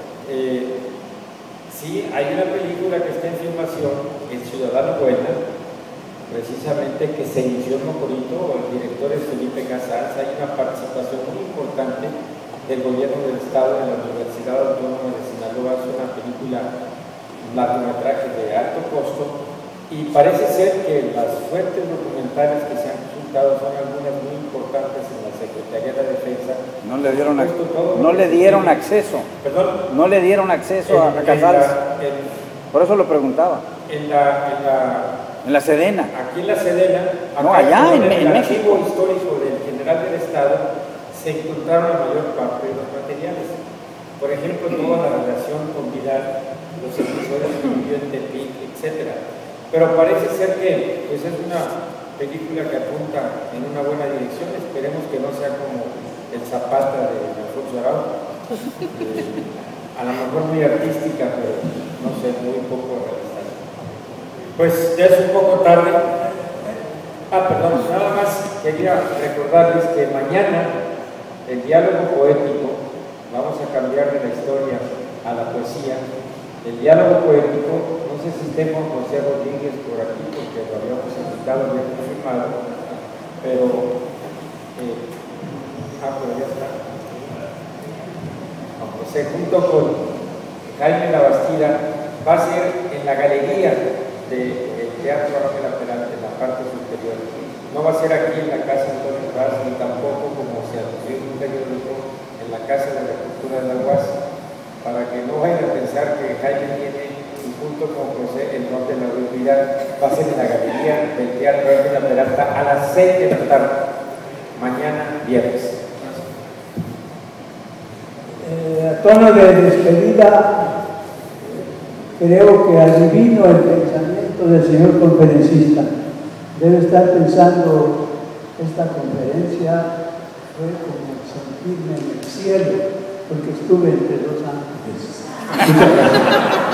sí, hay una película que está en filmación, El Ciudadano Buena, precisamente, que se inició en Mocorito. El director es Felipe Casals. Hay una participación muy importante del gobierno del estado, de la Universidad Autónoma de Sinaloa. Es una película, un largometraje de alto costo, y parece ser que las fuentes documentales que se han consultado son algunas muy importantes en la Secretaría de Defensa. No le dieron acceso. ¿Perdón? No le dieron acceso a Casals. Por eso lo preguntaba. En la Sedena. Aquí en la Sedena, no, allá en el México. archivo histórico del general del Estado, se encontraron la mayor parte de los materiales. Por ejemplo, toda la relación con Vidal, los episodios que vivió en Tepic, etc. Pero parece ser que pues, es una película que apunta en una buena dirección. Esperemos que no sea como el Zapata de Alfonso Arau. A lo mejor muy artística, pero no sé, muy poco realizada. Pues ya es un poco tarde. Perdón, nada más quería recordarles que mañana el diálogo poético, vamos a cambiar de la historia a la poesía. El diálogo poético, no sé si tengo a José Rodríguez por aquí, porque lo habíamos invitado, ya confirmado, pero ya está. José, junto con Jaime Labastida, va a ser en la galería del Teatro Ángel Peralta, en la parte superior. No va a ser aquí en la Casa Antonio Paz, ni tampoco, como se anunció en un periódico, en la Casa de la Cultura de la UAS, para que no vayan a pensar que Jaime viene y junto con José el norte de la Uruguay va a ser en la galería del Teatro Ángel Peralta a las 6 de la tarde, mañana viernes. A tono de despedida, creo que adivino el pensamiento del señor conferencista. Debe estar pensando, esta conferencia fue como sentirme en el cielo, porque estuve entre dos ángeles. Muchas gracias.